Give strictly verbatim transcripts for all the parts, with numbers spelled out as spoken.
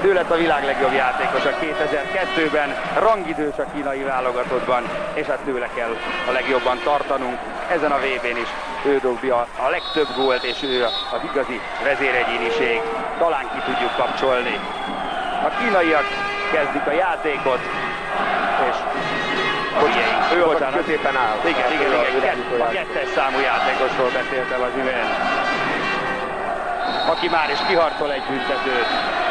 Ő lett a világ legjobb játékosa kétezer-kettőben, rangidős a kínai válogatottban, és hát tőle kell a legjobban tartanunk. Ezen a vé bén is ő dobja a legtöbb gólt, és ő az igazi vezéregyéniség. Talán ki tudjuk kapcsolni. A kínaiak kezdik a játékot, és Bocsánat, ő az, aki középen áll. Igen, igen, igen, igen. A kettes számú játékosról beszéltem az imént, aki már is kiharcol egy büntetőt.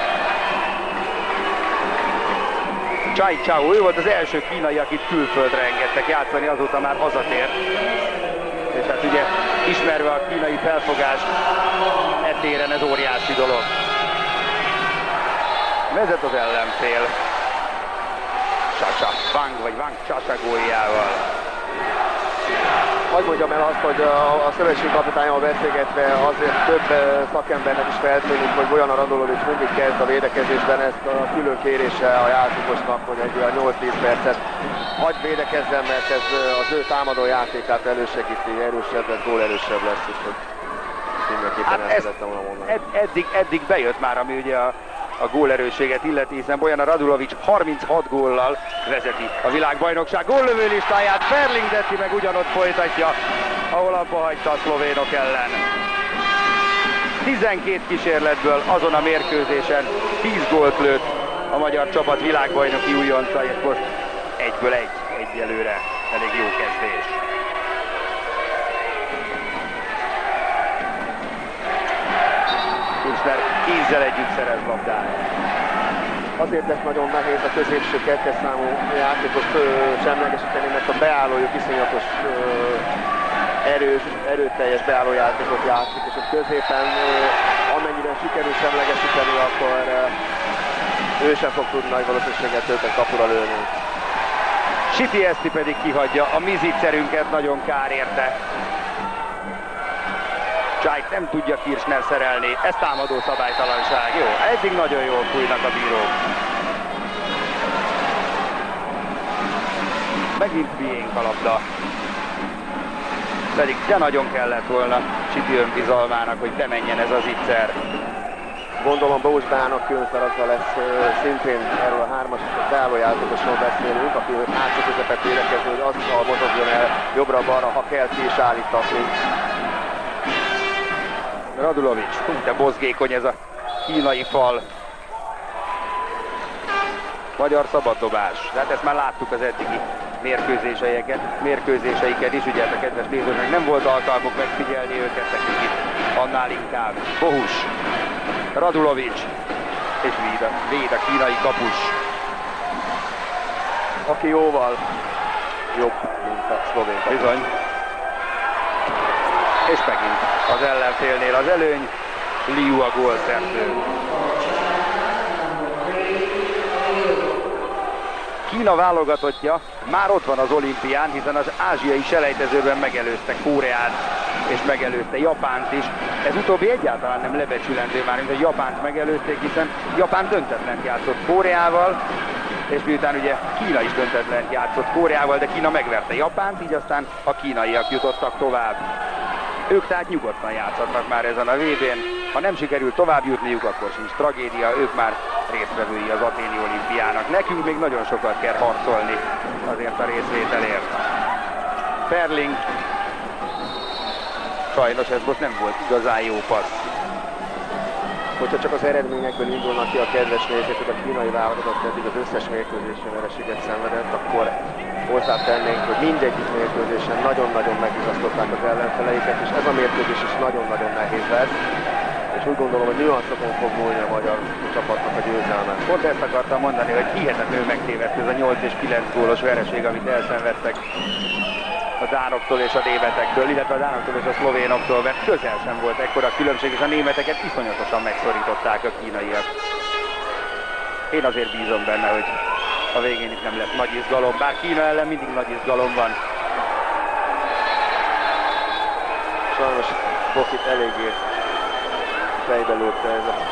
Chai Chao, ő volt az első kínai, akit külföldre engedtek játszani, azóta már hazatért. És hát ugye ismerve a kínai felfogást, e téren ez óriási dolog. Vezet az ellenfél. Chacha Wang vagy Wang Chacha góljával. Hadd mondjam el azt, hogy a, a szövetségkapitánnyal beszélgetve azért több szakembernek is feltűnik, hogy Bojan Radulovics mindig kezd a védekezésben, ezt a külön kérése a játékosnak, hogy egy olyan nyolc-tíz percet hagy védekezzen, mert ez az ő támadó játékát elősegíti, erősebb lesz, gólerősebb lesz, és hogy mindenképpen hát ezt szerettem volna mondani. Ed, eddig, eddig bejött már, ami ugye a a gólerőséget illeti, hiszen Bojan Radulovics harminchat góllal vezeti a világbajnokság góllövő listáját. Ferling Detti meg ugyanott folytatja, ahol abba hagyta a szlovénok ellen. tizenkét kísérletből azon a mérkőzésen tíz gólt lőtt a magyar csapat világbajnoki újonca, és most egyből egy, egyelőre elég jó kezdés. Kirchner kézzel együtt szerez labdát. Azért lesz nagyon nehéz a középső kettes számú játékos semlegesíteni, mert a beállójuk iszonyatos erős, erőteljes beállójátékot játszik, és a középen amennyire sikerül semlegesíteni, akkor ő sem fog tudni nagy valószínűséggel többet kapura lőni. Siti Eszti pedig kihagyja a mi zicserünket, nagyon kár érte. Csajt nem tudja Kirchner szerelni, ez támadó szabálytalanság. Jó, eddig nagyon jól fújnak a bírók. Megint miénk a labda. Pedig de nagyon kellett volna Siti önbizalmának, hogy bemenjen ez az zicser. Gondolom Bósdának külön feladata lesz, szintén erről a hármas beállójátékosról beszélünk, aki hátsó közepet védekező, hogy azzal mozogjon el jobbra-balra, ha kell ki is állítatni. Radulovics, de mozgékony ez a kínai fal. Magyar szabaddobás. Hát ezt már láttuk az eddigi mérkőzéseiket, mérkőzéseiket is, ugye a kedves nézőknek nem volt alkalmuk megfigyelni őket, nekünk itt annál inkább. Bohus, Radulovics, és véd a, véd a kínai kapus. Aki jóval jobb, mint a szlovén kapus. Bizony. És megint az ellenfélnél az előny, Liu a gólszerző. Kína válogatottja már ott van az olimpián, hiszen az ázsiai selejtezőben megelőzte Koreát, és megelőzte Japánt is. Ez utóbbi egyáltalán nem lebecsülendő már, mint a Japánt megelőzték, hiszen Japán döntetlent játszott Koreával, és miután ugye Kína is döntetlent játszott Koreával, de Kína megverte Japánt, így aztán a kínaiak jutottak tovább. Ők tehát nyugodtan játszhatnak már ezen a vé bén. Ha nem sikerül tovább jutniuk, akkor sincs tragédia, ők már résztvevői az athéni olimpiának. Nekünk még nagyon sokat kell harcolni azért a részvételért. Ferling. Sajnos ez most nem volt igazán jó passz. Hogyha csak az eredményekből indulnak ki a kedves nézők, hogy a kínai válogatott eddig az összes mérkőzésen vereséget szenvedett, akkor hozzátennénk, hogy mindegyik mérkőzésen nagyon-nagyon megigaztották az ellenfeleiket, és ez a mérkőzés is nagyon-nagyon nehéz lesz. És úgy gondolom, hogy nüanszokon fog múlni a magyar csapatnak a győzelme. Pont ezt akartam mondani, hogy hihetetlenül megtévedt ez a nyolc és kilenc gólos vereség, amit elszenvedtek a dánoktól és a németektől, illetve a dánoktól és a szlovénoktól, mert közel sem volt ekkora különbség, és a németeket iszonyatosan megszorították a kínaiak. Én azért bízom benne, hogy a végén itt nem lesz nagy izgalom, bár Kína ellen mindig nagy izgalom van. Sajnos Bokit eléggé fejbe lőtte ez a...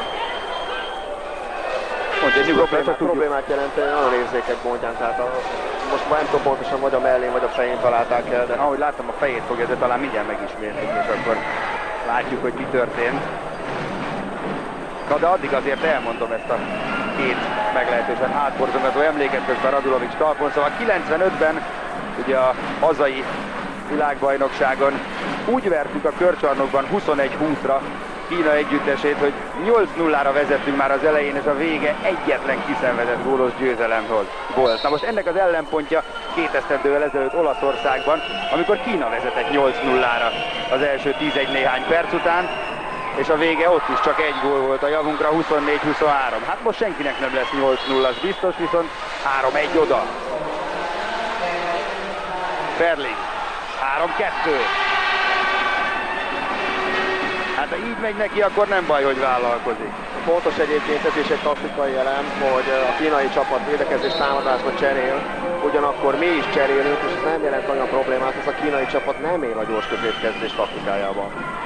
Mondja, problémát, problémát jelenteni, nagyon érzékeny Bontján, tehát a, most már nem tudom pontosan, vagy a mellén, vagy a fején találták el, de... Ahogy láttam, a fejét fogja, de talán mindjárt megismétlik, és akkor látjuk, hogy mi történt. Na de addig azért elmondom ezt a két meglehetősen hátborzongató emléket közben Radulovics talpon, szóval kilencvenötben ugye a hazai világbajnokságon úgy vertük a körcsarnokban huszonegy húszra Kína együttesét, hogy nyolc nullára vezettünk már az elején, és a vége egyetlen kiszenvedett gólos győzelem volt. Na most ennek az ellenpontja két esztendővel ezelőtt Olaszországban, amikor Kína vezetett nyolc nullára az első tizegy néhány perc után, és a vége ott is csak egy gól volt a javunkra, huszonnégy huszonhárom. Hát most senkinek nem lesz nyolc nulla, az biztos, viszont három egy oda. Ferling, három kettő. Hát ha így megy neki, akkor nem baj, hogy vállalkozik. Fontos egyébként ez is egy taktikai elem, hogy a kínai csapat védekezés támadásba cserél, ugyanakkor mi is cserélünk, és ez nem jelent olyan problémát, ez a kínai csapat nem él a gyors középkezdés taktikájában.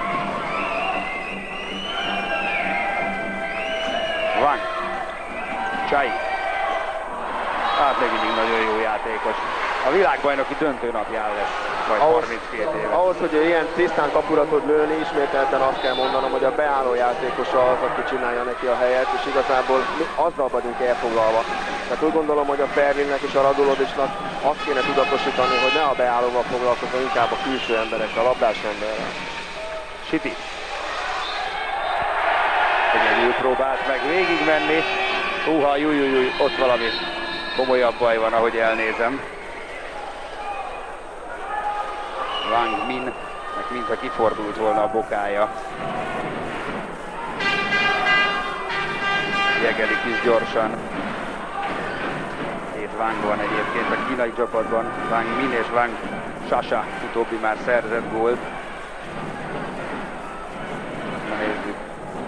Wang, Chai. Hát még mindig nagyon jó játékos. A világbajnoki döntőnapján lesz, vagy ahhoz, harminckét éve. Ahhoz, hogy ilyen tisztán kapura tud lőni, ismételten azt kell mondanom, hogy a beálló játékosa az, aki csinálja neki a helyet, és igazából mi azzal vagyunk elfoglalva. Tehát úgy gondolom, hogy a Ferlingnek és a Radulovicsnak azt kéne tudatosítani, hogy ne a beállóval foglalkozom, inkább a külső emberekkel, a labdás emberrel. Siti. Egyedül próbált meg végigmenni. Húha, jújjújjúj, ott valami komolyabb baj van, ahogy elnézem. Wang Min, mintha kifordult volna a bokája. Jegelik is gyorsan. Két Wang van egyébként a kínai csapatban. Wang Min és Wang Sasha, utóbbi már szerzett gólt. Na nézzük.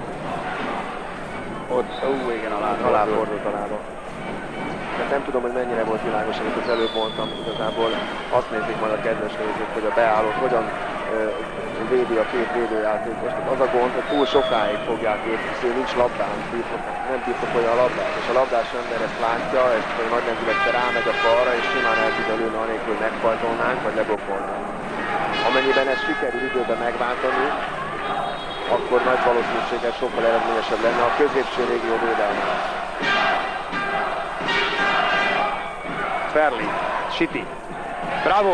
Ott, ó, igen, alá fordult a lába. Tehát nem tudom, hogy mennyire volt világos, amit az előbb mondtam, igazából azt nézik majd a kedves nézők, hogy a beállót hogyan ö, védi a két védőjátékos. Az a gond, hogy túl sokáig fogják építeni, nincs labdán, nem birtokolja a labdát, és a labdás ember ezt látja, ezt nagy lendülettel rámegy a falra, és simán el tudja lőni anélkül, hogy megfajtolnánk, vagy leblokkolnánk. Amennyiben ezt sikerül időben megváltani, akkor nagy valószínűséggel sokkal eredményesebb lenne a középső régió védelme. Ferling, Siti, bravo!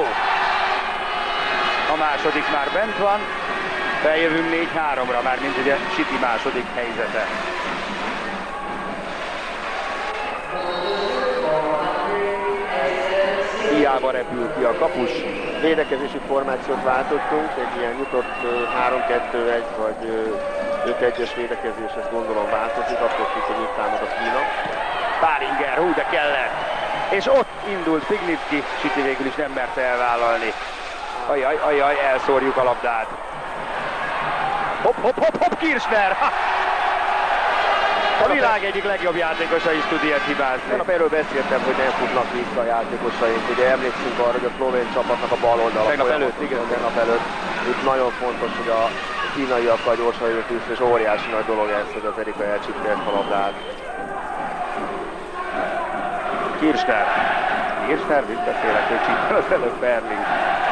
A második már bent van, feljövünk négy háromra, már mint ugye Siti második helyzete. Hiába repül ki a kapus. Védekezési formációt váltottunk, egy ilyen nyitott három kettő egy vagy öt egyes védekezés, ezt gondolom változik, akkor függ, hogy itt támad a Kína. Pálinger, hú, de kellett! És ott indult Pignitsky, Siti végül is nem merte elvállalni. Ajaj, ajaj, elszórjuk a labdát. Hopp, hopp, hopp, hopp, Kirchner! Ha! A világ egyik legjobb játékosa is tud ilyet hibázni. Én erről beszéltem, hogy nem futnak vissza a játékosaink. Ugye emlékszünk arra, hogy a szlovén csapatnak a bal oldala. Tegnap előtt, igen. Tegnap előtt. Itt nagyon fontos, hogy a kínaiakkal gyorsan jött vissza, és óriási nagy dolog ez, hogy az Erika elcsípte ezt a labdát. Kirchner. Kirchner, visszatérek, hogy csípel az előtt Ferling.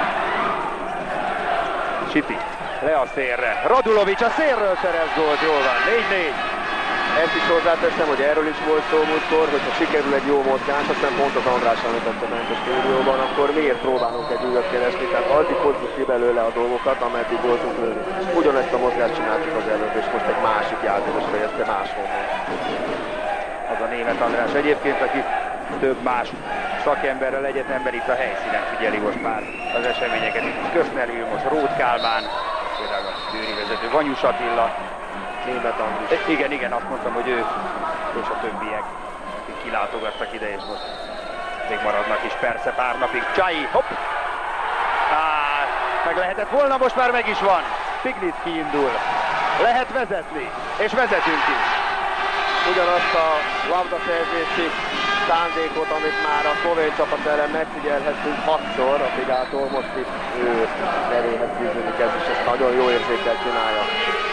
Siti. Le a szélre. Radulovics a szélről szerez gólt, jól van. négy négy. Ezt is hozzáteszem, hogy erről is volt szó múltkor, hogyha sikerül egy jó mozgás, aztán pont az András említette ment a stúdióban, akkor miért próbálunk egy újat keresni, tehát addig hozzuk ki belőle a dolgokat, ameddig voltunk lőni. Ugyanezt a mozgást csináltuk az előbb, és most egy másik játékos fejezte máshonnan. Az a német András egyébként, aki több más szakemberrel egyetemben itt a helyszínen figyeli most már az eseményeket. Itt Köszner Vilmos, Róth Kálmán, például a Győri vezető Vanyus Attila, német András. Igen, igen, azt mondtam, hogy ő és a többiek, akik kilátogattak ide, és most még maradnak is persze pár napig. Csai, hopp! Á, meg lehetett volna, most már meg is van. Pignitsky indul. Lehet vezetni, és vezetünk is. Ugyanazt a labdaszerzési szándékot, amit már a szlovén csapat ellen megfigyelhettünk hatszor, a Figától, most itt ő nevéhez fűződik ez, és ezt nagyon jó érzékkel csinálja.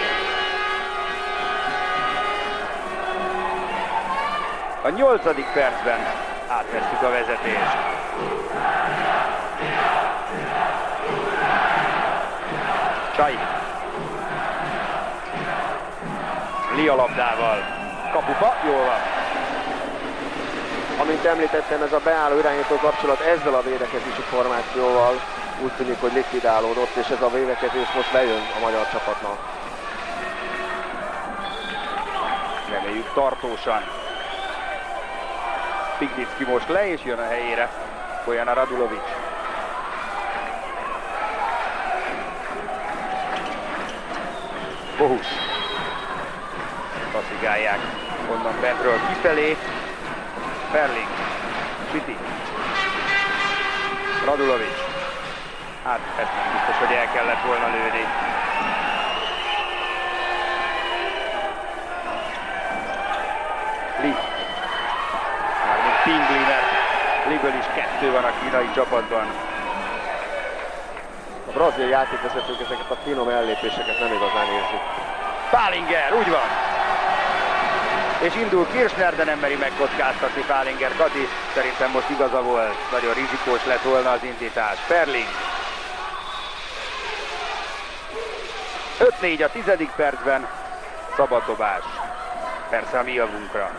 A nyolcadik percben átvesztük a vezetést. Csai. Lia labdával. Kapuba, jól van. amint említettem, ez a beálló irányító kapcsolat ezzel a védekezési formációval úgy tűnik, hogy likvidálódott, és ez a védekezés most bejön a magyar csapatnak. Reméljük tartósan. Pignicki most le, és jön a helyére Bojana Radulovic. Bohus. Passzigálják onnan bentről kifelé. Ferling. Siti. Radulovic. Hát ezt nem biztos, hogy el kellett volna lőni. Li. Mármint Pingli, mert Liből is kettő van a kínai csapatban. A brazil játékvezetők ezeket a finom ellépéseket nem igazán érzik. Pálinger, úgy van! És indul Kirchner, de nem meri megkockáztatni Pálinger. Kati szerintem most igaza volt, nagyon rizikós lett volna az indítás. Ferling. öt négy a tizedik percben, szabaddobás. Persze a mi javunkra.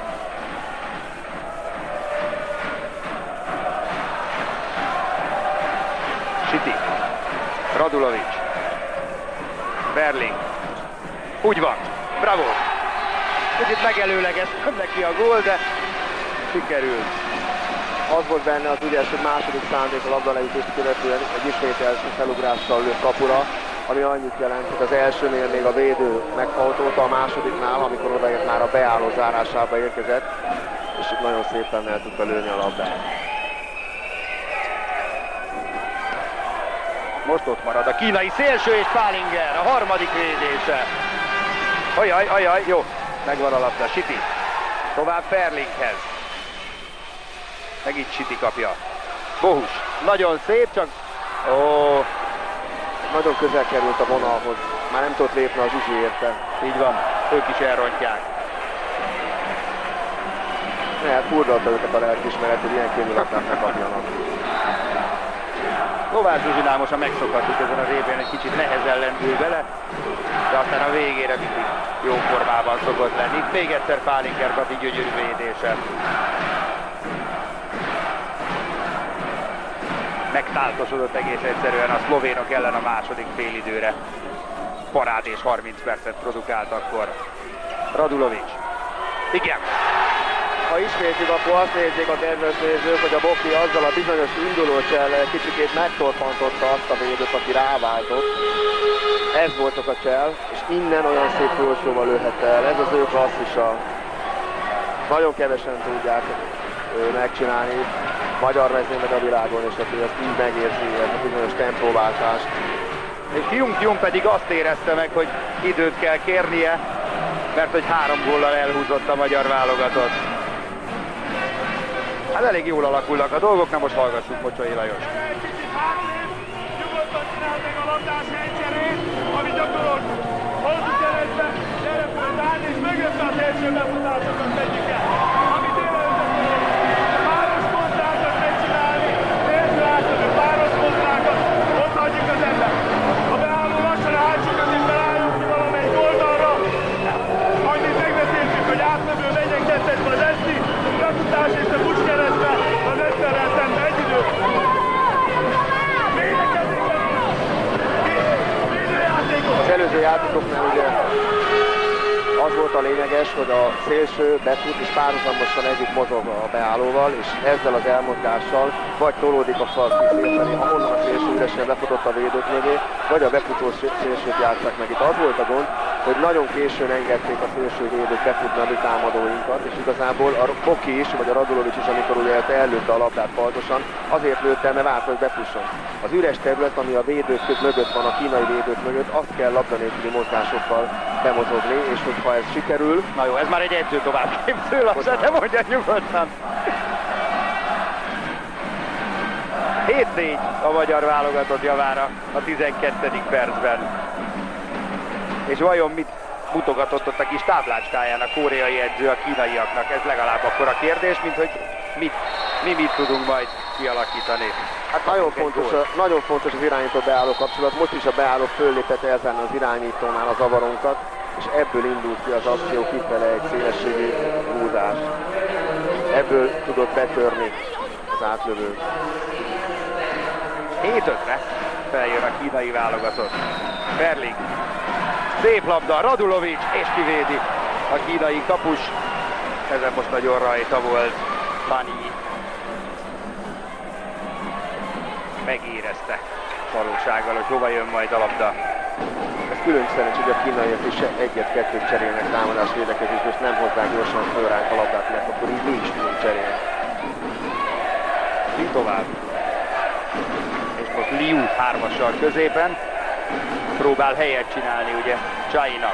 Siti. Radulovic. Ferling. Úgy van. Bravo. Kicsit megelőlegeztem neki a gól, de sikerült. Az volt benne az ügyes, hogy második szándék a labdaleütést követően egy ismételés felugrással lőtt kapura, ami annyit jelent, hogy az elsőnél még a védő megfaltolta, a másodiknál, amikor odaért már a beálló zárásába érkezett, és itt nagyon szépen el tudta lőni a labdát. Most ott marad a kínai szélső és Pálinger, a harmadik védése. Ajaj, ajaj, jó, megvan a labda, Siti. Tovább Ferlinghez. Megint Siti kapja. Bohus, nagyon szép, csak... Ó, nagyon közel került a vonalhoz, már nem tudott lépni a Zsuzsi érte. Így van, ők is elrontják. Ne, hát furdalta őket a lelkiismeret, hogy ilyen kényületet ne kapjanak. Kovács Zsuzsinál most megszokhattuk ezen az évben, egy kicsit nehezen lendül vele, de aztán a végére mindig jó formában szokott lenni. Itt még egyszer Pálinger Kati gyönyörű védése. Megtáltosodott egész egyszerűen a szlovénok ellen a második félidőre. Parádés harminc percet produkált akkor. Radulovic. Igen. Ha ismétlik, akkor azt nézzék a kedves nézők, hogy a Boki azzal a bizonyos induló csellel kicsikét megtorpantotta azt a védőt, aki ráváltott. Ez volt az a csell, és innen olyan szép fölsóval lőhette el. Ez az ő klasszisa. Nagyon kevesen tudják megcsinálni magyar mezőn meg a világon, és aki ezt így megérzi, ez a bizonyos tempóváltást. És Jung pedig azt érezte meg, hogy időt kell kérnie, mert hogy három góllal elhúzott a magyar válogatott. Hát elég jól alakulnak a dolgok, na most hallgassuk Mocsai Lajos. Nyugodtan csinál meg a labdás rendszerét, ami gyakorolt. Hozzuk keresztbe, gyere föl, állni, és mögötte az első befutásokat vegyük el. Amit élőzött, páros kontrákat megcsinálni, nézzük átadni, páros kontrákat, ott hagyjuk az ember. A beálló lassan a hátsó közén beálljuk ki valamelyik oldalra. Annyit megbeszéltük, hogy átmövő legyen kettesbe az esti, befutás és a fuss keresztbe, az Eszterrel szembe egy idő. Az előző játékoknál ugye az volt a lényeges, hogy a szélső befut és párhuzamosan együtt mozog a beállóval, és ezzel az elmozgással vagy tolódik a fal kiszélfelé, ahonnan a szélső üresen befutott a védők mögé, vagy a befutó szélsőt játsszák meg. Itt az volt a gond, hogy nagyon későn engedték a szélső védők befutni a mi támadóinkat, és igazából a Boki is, vagy a Radulovic is, amikor ugye ellőtte a labdát faltosan, azért lőtte, mert várt, hogy befusson. Az üres terület, ami a védők mögött van, a kínai védők mögött, azt kell labda nélküli mozgásokkal bemozogni, és hogyha ez sikerül... Na jó, ez már egy edző tovább képző labda, de mondja nyugodtan. hét négy a magyar válogatott javára a tizenkettedik percben. És vajon mit mutogatott ott a kis táblácskáján a koreai edző a kínaiaknak? Ez legalább akkor a kérdés, mint hogy mit, mi mit tudunk majd kialakítani. Hát nagyon fontos, nagyon fontos az irányító beálló kapcsolat. Most is a beálló föllépett elzárni az irányítónál a zavaronkat, és ebből indult ki az akció kifele egy szélességű húzás. ebből tudott betörni az átlövő. hét ötre feljön a kínai válogatott. Ferling. Szép labda, Radulovic, és kivédi a kínai kapus. Ezen most nagyon rajta volt Pani. Megérezte valósággal, hogy hova jön majd a labda. Ez külön szerencs, hogy a kínaiak is egyet-kettőt cserélnek támadás védekezésbe, és nem hozzák gyorsan föl ránk a labdát, mert akkor így mi is tudunk cserélni. Mi tovább? És most Liu hármassal középen. Próbál helyet csinálni ugye Csainak.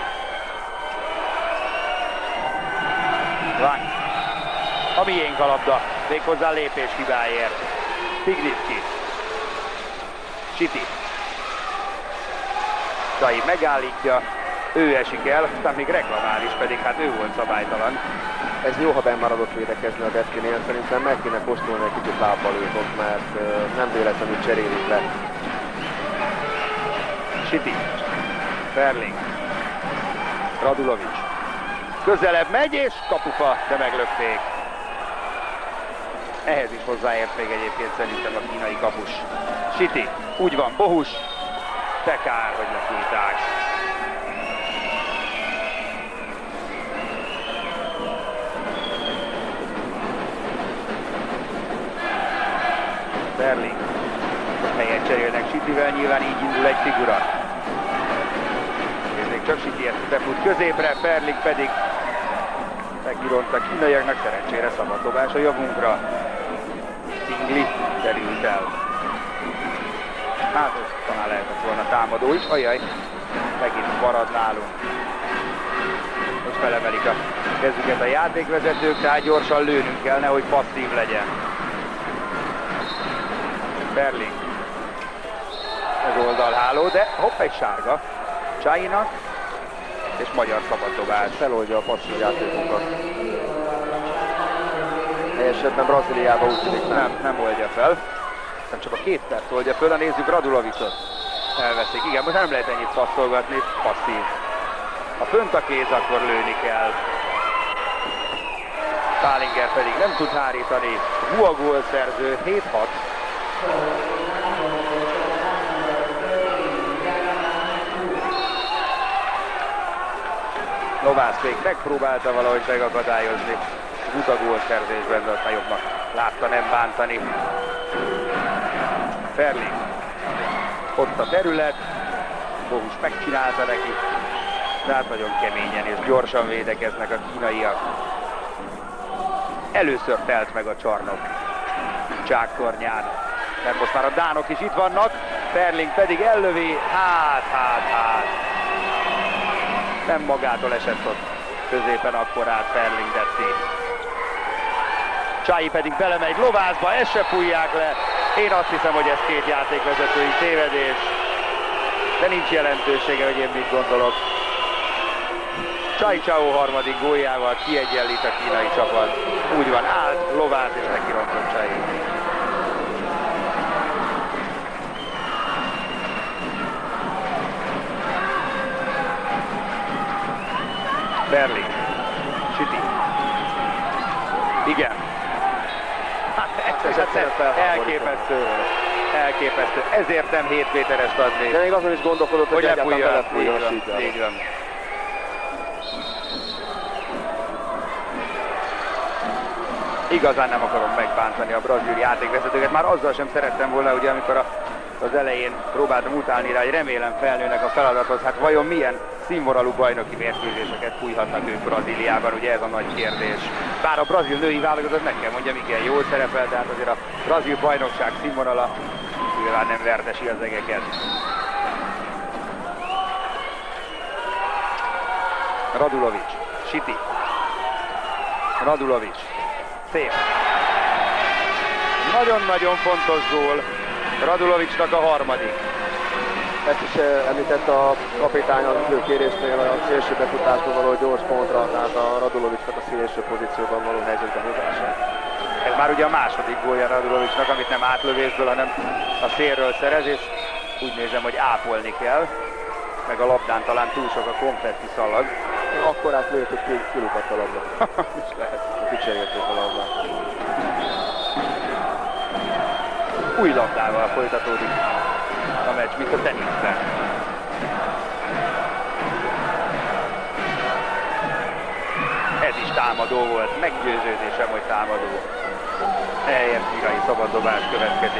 Van. A miénk a labda, méghozzá lépés hibáért. Tignitsky. Siti. Csai megállítja, ő esik el, aztán még reklamál is, pedig hát ő volt szabálytalan. Ez jó, ha benn maradott védekezni a Detkinél, szerintem meg kéne kóstolni egy kicsit lábbal őt ott, mert uh, nem véletlenül cserélik le. Siti. Ferling. Radulovic. Közelebb megy és kapufa, de meglökték. Ehhez is hozzáért még egyébként szerintem a kínai kapus. Siti. Úgy van, Bohus. De kár, hogy lefújták. Ferling. Helyet cserélnek Sitivel, nyilván így indul egy figura. Nézzék csak, Siti ezt befut középre, Ferling pedig megiront a kínaiaknak, szerencsére szabaddobás a javunkra. Tingli derült el. Hát ez talán lehetett volna támadó is, ajaj, megint marad nálunk. Most felemelik a kezüket a játékvezetők, tehát gyorsan lőnünk kell, nehogy passzív legyen. Ferling. Az oldalháló, de hopp, egy sárga. Csainak, és magyar szabaddobás. Feloldja a passzív játékunkat. Esetben Brazíliába úgy tűnik, nem. Nem, nem oldja fel. Nem csak a két perc oldja föl, nézzük Radulovicot. Elveszik. Igen, most nem lehet ennyit passzolgatni, passzív. Ha fönt a kéz, akkor lőni kell. Pálinger pedig nem tud hárítani. Hua gólszerző, hét hat. Novász még megpróbálta valahogy megakadályozni. Buta gólszerzésben, de aztán jobbnak látta nem bántani. Ferling. Ott a terület. Bohus megcsinálta neki. De hát nagyon keményen és gyorsan védekeznek a kínaiak. Először telt meg a csarnok. Csáktornyán. Mert most már a dánok is itt vannak. Ferling pedig ellövi. Hát, hát, hát. Nem magától esett ott középen akkor át Ferling Detti. Csai pedig belemegy Lovázba, ezt se fújják le. Én azt hiszem, hogy ez két játékvezetői tévedés. De nincs jelentősége, hogy én mit gondolok. Csai Csao harmadik góljával kiegyenlít a kínai csapat. Úgy van, állt Lovász és neki rontott Csai. Ferling. Siti. Igen. Hát egyszer elképesztő. Elképesztő. Ezért nem hét méterest adni. De még azon is gondolkodott, hogy, hogy egyáltalán belefújja a Sitjába. Így van. Igazán nem akarom megbántani a brazil játékvezetőket. Már azzal sem szerettem volna, ugye, amikor a, az elején próbáltam utálni rá, hogy remélem felnőnek a feladathoz. Hát vajon milyen színvonalú bajnoki mérkőzéseket fújhatnak ők Brazíliában, ugye ez a nagy kérdés. Bár a brazil női válogatott, meg kell mondjam, igen, jól szerepel, de hát azért a brazil bajnokság színvonala nyilván nem vertesi az egeket. Radulovic, Siti. Radulovic. Szép. Nagyon-nagyon fontos gól. Radulovicnak a harmadik. Ezt is említett a kapitány az időkérésnél a szélső befutásban való gyors pontra, tehát a Radulovicnak a szélső pozícióban való helyzetbe hozása. Ez már ugye a második gólja Radulovicnak, amit nem átlövésből, hanem a szélről szerez, és úgy nézem, hogy ápolni kell. Meg a labdán talán túl sok a konfetti szalag. Akkor átlőtt, hogy kilukadt a labda. És lehet. kicserélték a labdát. Új labdával folytatódik a meccs, mint a teniszben. Ez is támadó volt, meggyőződésem, hogy támadó. Helyes Gigai szabaddobás következik.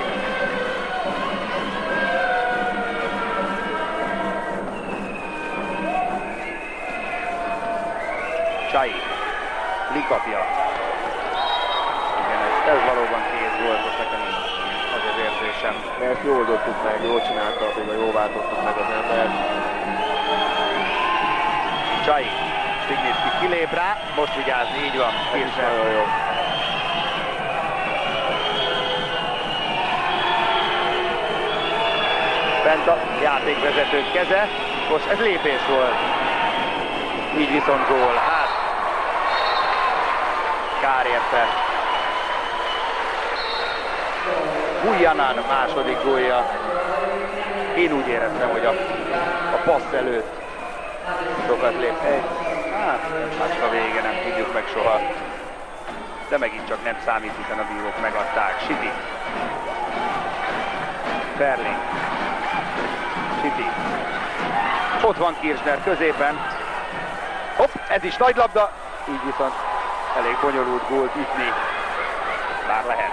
Csai, Li kapja. Igen, ez, ez valóban kéz volt, most nekem az az érzésem. De ezt jól dobtuk meg, jól csináltak, vagy jól váltottak meg az embert. Csai, Stignicki kilép rá, most vigyázni, így van. Ez is nagyon jó. Bent a játékvezetők keze, most ez lépés volt. Így viszont gól, hát kár érte. Bujanan második gólja. Én úgy éreztem, hogy a, a passz előtt sokat lép. Hát, hát a vége, nem tudjuk meg soha. De megint csak nem számít, hiszen a bírók megadták. Siti. Berling. Siti. Ott van Kirchner középen. Hopp, ez is nagy labda. Így viszont elég bonyolult gólt ütni. Bár lehet.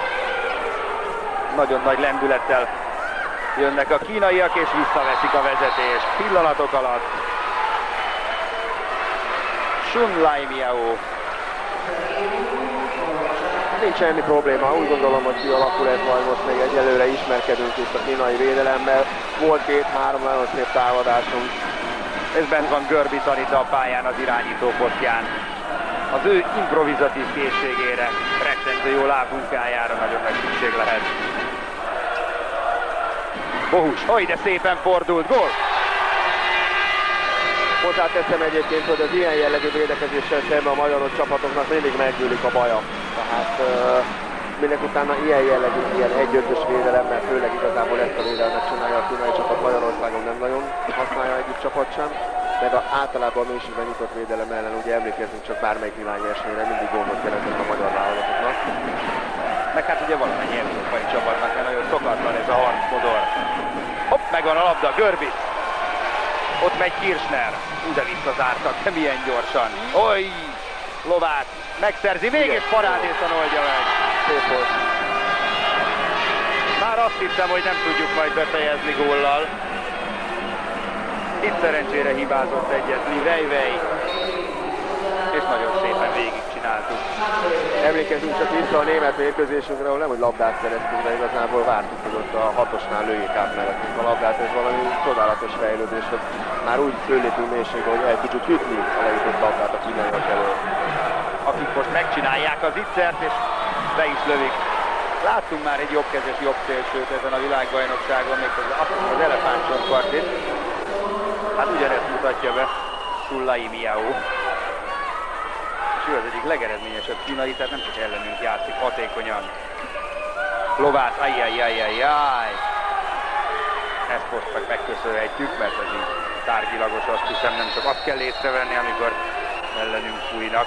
Nagyon nagy lendülettel jönnek a kínaiak, és visszaveszik a vezetést. Pillanatok alatt. Sun Lai Miao. Nincs semmi probléma, úgy gondolom, hogy kialakul ez majd most még egyelőre ismerkedünk itt a kínai védelemmel. Volt két-három nagyon szép támadásunk. Ez bent van Görbic Anita a pályán az irányító posztján. Az ő improvizatív készségére, rettentő jó lábmunkájára nagyon nagy szükség lehet. Bohus, hogy de szépen fordult, gól! Hozzáteszem egyébként, hogy az ilyen jellegű védekezéssel szemben a magyaros csapatoknak mindig meggyűlik a baja. Tehát uh, minek utána ilyen jellegű, ilyen egy-ötös védelemmel, főleg igazából ezt a védelmet csinálja a kínai csapat, Magyarországon nem nagyon használja egyik csapat sem. Meg a, általában a mélységben nyitott védelem ellen ugye emlékezzünk csak bármelyik világversenyre, mindig gólt keretett a magyar válogatoknak. Meg hát ugye valamennyi európai csapatnak, mert nagyon szokatlan ez a harcmodor. Hopp, megvan a labda, Görbic. Ott megy Kirchner. Ú, de visszazártak, de milyen gyorsan. Oly, Lovát megszerzi, mégis parádésan oldja meg. Szép volt. Már azt hittem, hogy nem tudjuk majd befejezni góllal. Itt szerencsére hibázott egyet Li Weiwei. És nagyon szépen végigcsináltuk. Emlékezzünk csak vissza a német mérkőzésünkre, ahol nem, hogy labdát szereztünk, de igazából vártuk, hogy ott a hatosnál lőjék át mellettünk a labdát. Ez valami csodálatos fejlődés, hogy már úgy fölépünk mélységre, hogy el tudjuk ütni a leütött labdát a kínaiak elől. Akik most megcsinálják az ittszert, és be is lövik. Láttunk már egy jobbkezes jobb szélsőt ezen a világbajnokságon, még az, az elefántcsontpartit. Hát ugyanezt mutatja be Sun Lai Miao. És ő az egyik legeredményesebb kínai, tehát nem csak ellenünk játszik hatékonyan. Lovát, ajjajjajjajjaj! Ezt most meg megköszönhetjük, mert ez így tárgyilagos, azt hiszem nem csak azt kell észrevenni, amikor ellenünk fújnak.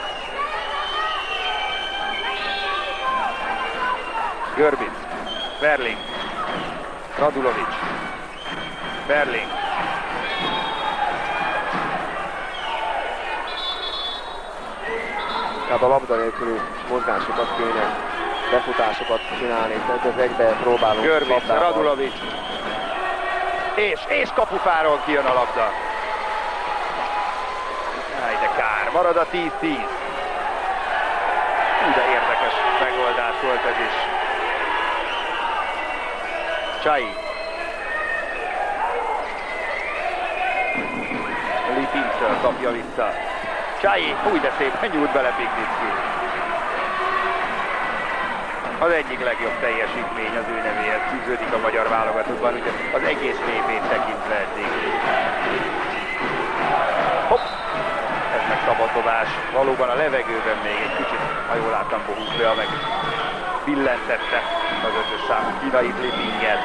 Görbic, Berling, Radulovic, Berling. Tehát a labda nélküli mozgásokat kéne, befutásokat csinálni, tehát ezekbe próbálunk. Görbic, Radulovic. És, és kapufáról kijön a labda. Áj, de kár, marad a tíz tíz. Hú, de érdekes megoldás volt ez is. Csai. Li Pincel kapja vissza. Csai, úgy de szépen nyújt bele Piknicki. Az egyik legjobb teljesítmény az ő nevéhez fűződik a magyar válogatottban, ugye az egész vé bét tekintve eddig. Hopp! Ez meg szabaddobás. Valóban a levegőben még egy kicsit, ha jól láttam, Bohus Bea meg billentette az ötös számú kínai flippinget.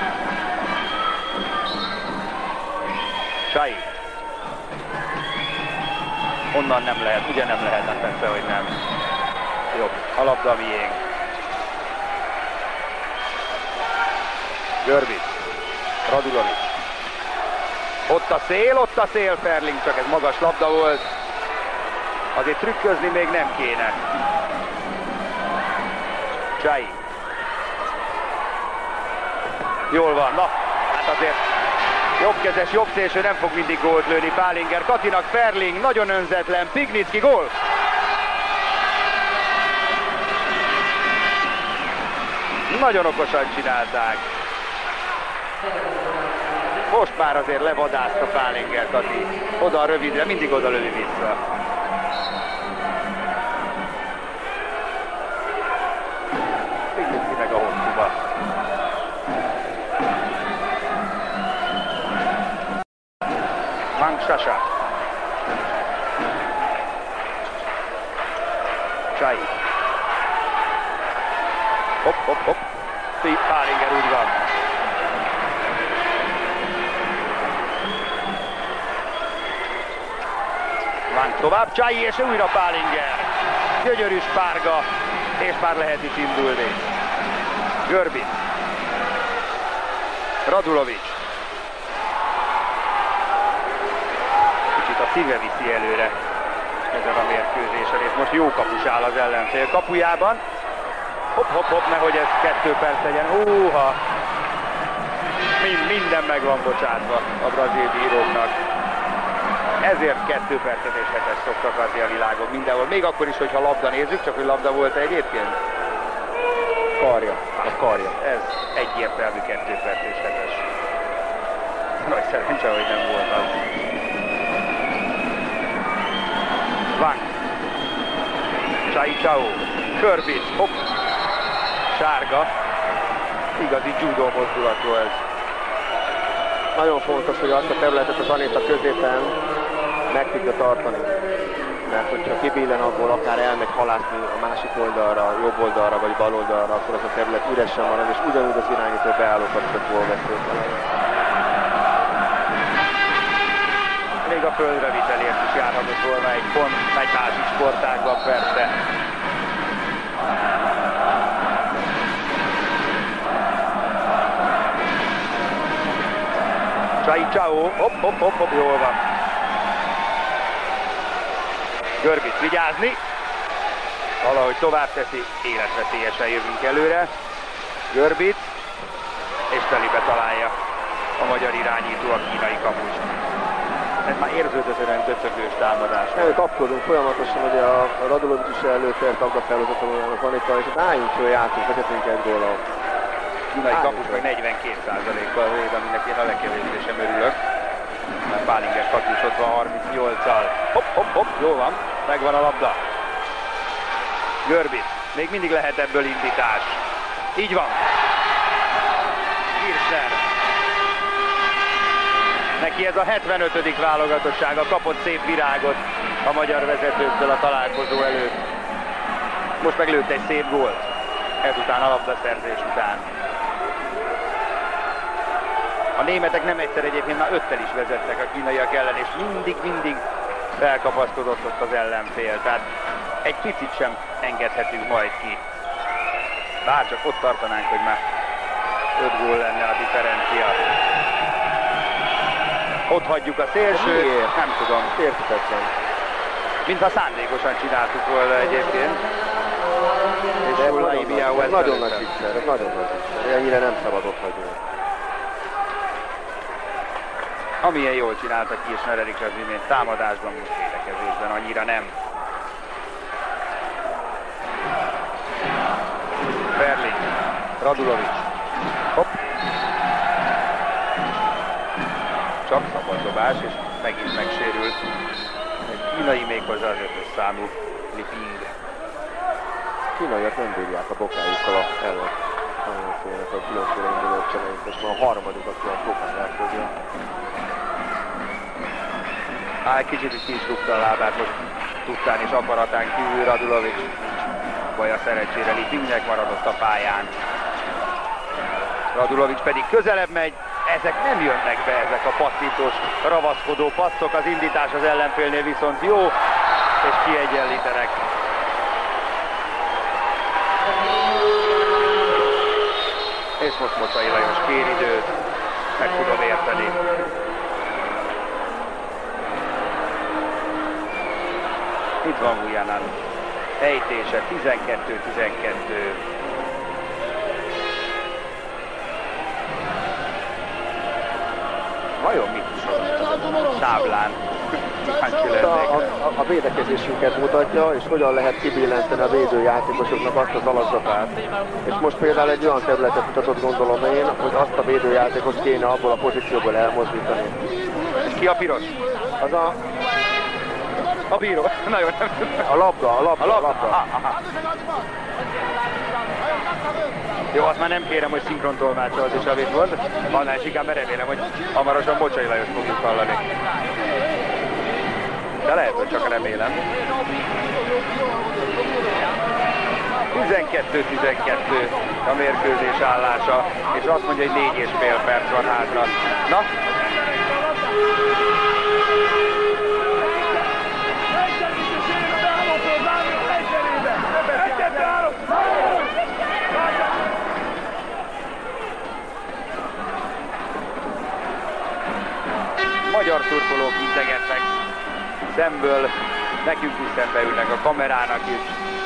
Csai. Onnan nem lehet, ugye nem lehet, hát persze, hogy nem. A labda miénk. Görbic. Radulovic. Ott a szél, ott a szél, Ferling, csak ez magas labda volt. Azért trükközni még nem kéne. Csai. Jól van, na, hát azért jobbkezes, jobb szélső nem fog mindig gólt lőni. Pálinger Katinak, Ferling, nagyon önzetlen, Pignicki, gól! Nagyon okosan csinálták. Most már azért levadázta Pálinger Kati. Oda a rövidre, mindig oda lövi vissza. Pignicki meg a hosszúba. Mang Sasa. Csai. Hopp, hopp, hopp. Pálinger úgy van. Van tovább Csai, és újra Pálinger. Gyönyörű spárga, és már lehet is indulni. Görbic. Radulovic. Kicsit a szíve viszi előre ezen a mérkőzésen, és most jó kapus áll az ellenfél kapujában. Hopp, hopp, hopp, nehogy ez kettő perc legyen. Húha! Mind, minden meg van bocsátva a brazil bíróknak. Ezért kettő percet és hetes szoktak adni a világon mindenhol. Még akkor is, hogyha labda nézzük, csak hogy labda volt egyébként. Karja. A karja. Ez egyértelmű kettő perc és hetes. Nagy szerencse, hogy nem volt az. Van. Csai Csau. Görbic. Hopp. Sárga. Igazi judo mozdulatról ez. Nagyon fontos, hogy azt a területet az Anita középen meg tudja tartani. Mert hogyha kibillen, abból akár elmegy halászni a másik oldalra, jobb oldalra vagy bal oldalra, akkor az a terület üresen marad, és ugyanúgy az irányító beállókat fog volvesztőteni. Még a földrevitelért is járhatott volna egy pont, egy másik sportágban persze. Csai Csau, hopp, hopp, hopp, hopp, jól van. Görbic vigyázni. Valahogy tovább teszi, életveszélyesen jövünk előre. Görbic, és telibe találja a magyar irányító a kínai kapust. Ez már érződhetően döcögős támadás. Nem, kapcsolunk folyamatosan, hogy a Radulovic is előtért labda felhozott az Anita, és hát álljunk föl, játszunk, vezetünk egy góllal. Kínai kapus meg negyvenkét százalékkal véd, aminek én a legkevésbé sem örülök. Mert Pálinger Kati is ott van harmincnyolccal. Hopp, hopp, hopp, jó van, megvan a labda. Görbic, még mindig lehet ebből indítás. Így van. Kirchner. Neki ez a hetvenötödik válogatottsága, kapott szép virágot a magyar vezetőktől a találkozó előtt. Most meg lőtt egy szép gólt. Ezután a labdaszerzés után. A németek nem egyszer egyébként már öttel is vezettek a kínaiak ellen, és mindig-mindig felkapaszkodott ott az ellenfél. Tehát egy picit sem engedhetünk majd ki. Bár csak ott tartanánk, hogy már öt gól lenne a differencia. Ott hagyjuk a szélsőt, nem tudom, érthetetlen. Mintha szándékosan csináltuk volna egyébként. És ez Ullai nagyon, Biau nagy, ezt nagyon előtte. nagy viccer, ez nagyon nagy viccer. Ennyire nem szabad ott hagyni. Amilyen jól csinálta Kirchner Erik az imént, támadásban, most védekezésben annyira nem. Ferling, Radulovic. Hopp. Csak szabaddobás, és megint megsérült. Egy kínai, méghozzá az ötös számú Liping. Kínaiak nem bírják a bokájukkal a előtt. Nagyon félnek a különféle indulók cseréjét, most már a harmadik, aki a bokán elfogja. Á, egy kicsit is ki is rúgta a lábát, most tudtán és akaratán kívül Radulovic. Baj a szerencsére, Lipingnek maradott a pályán. Radulovic pedig közelebb megy, ezek nem jönnek be, ezek a passzítós, ravaszkodó passzok, az indítás az ellenfélnél viszont jó, és kiegyenlítenek. és most Mocsai Lajos kér időt, meg tudom érteni. Itt van Vujanan. Ejtése tizenkettő tizenkettő. Vajon mit is van a táblán? A, a, a védekezésünket mutatja, és hogyan lehet kibillenteni a védőjátékosoknak azt az alazatát. És most például egy olyan területet mutatott, gondolom én, hogy azt a védőjátékost kéne abból a pozícióból elmozdítani. És ki a piros? Az a... A bíró. Nagyon nem. A labda, a labda, a labda. Aha, aha. Jó, azt már nem kérem, hogy szinkron tolmácsa az is a vét volt. Annál is inkább remélem, hogy hamarosan Mocsai Lajos fogjuk hallani. De lehet, hogy csak remélem. tizenkettő tizenkettő a mérkőzés állása, és azt mondja, hogy négy és fél perc van hátra. Na? Magyar szurkolók integetnek szemből, nekünk is szembe ülnek, a kamerának is.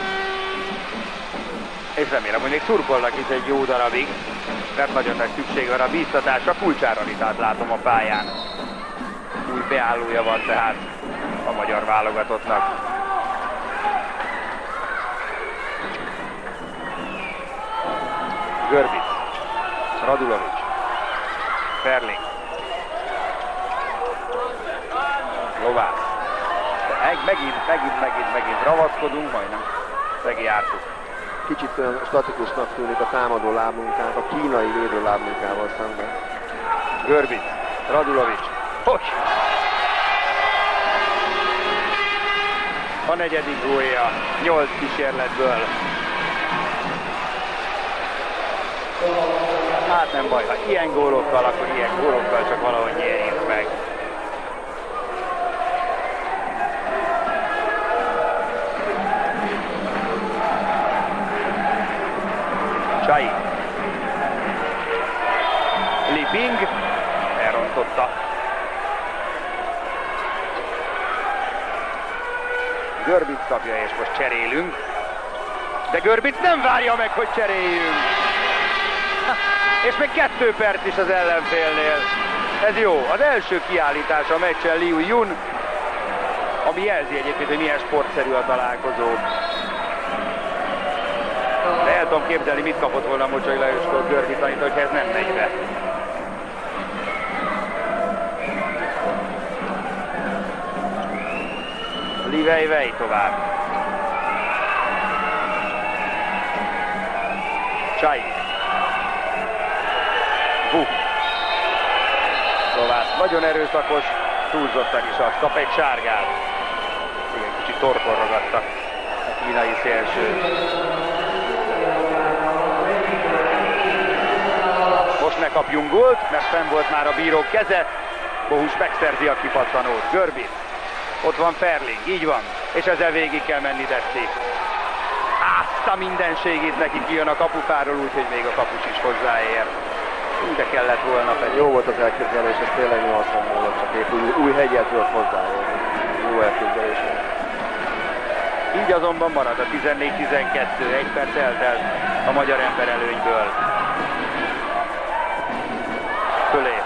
És remélem, hogy még szurkolnak is egy jó darabig, mert nagyon nagy szükség van a bíztatásra. Kulcsáronitát látom a pályán. Új beállója van tehát a magyar válogatottnak. Görbic, Radulovics, Ferling, Lovász. Megint, megint, megint, megint ravaszkodunk, majdnem megjártuk. Kicsit olyan statikusnak tűnik a támadó lábmunkánk, a kínai védő lábmunkával szemben. Görbic, Radulovics. Hogy? A negyedik gólja, nyolc kísérletből. Hát nem baj, ha ilyen gólokkal, akkor ilyen gólokkal csak valahogy nyerjünk meg. Csai. Liping elrontotta. Görbic kapja, és most cserélünk. De Görbic nem várja meg, hogy cseréljünk. És még kettő perc is az ellenfélnél. Ez jó. Az első kiállítás a meccsen Liu Yun, ami jelzi egyébként, hogy milyen sportszerű a találkozó. De el tudom képzelni, mit kapott volna Mocsai Lajostól Görbic annyit, hogy ez nem megy be. Livej Vej tovább. Csai. Vuk. Lovász nagyon erőszakos, túlzottan is az. Kap egy sárgát. Igen, kicsit torkon ragadta a kínai szélső. Most ne kapjunk gólt, mert fenn volt már a bírók keze. Bohus megszerzi a kipattanót. Görbic. Ott van Ferling, így van. És ezzel végig kell menni Desszi. Azt a mindenségét neki kijön a kapufáról, úgyhogy még a kapus is hozzáér. Ide kellett volna pedig. Jó volt az elképzelés, ez tényleg nyolcvan volt, csak épp új, új hegyet volt hozzáérni. Jó elképzelés. Így azonban marad a tizennégy tizenkettő, egy perc eltelt a magyar ember előnyből. Fölé.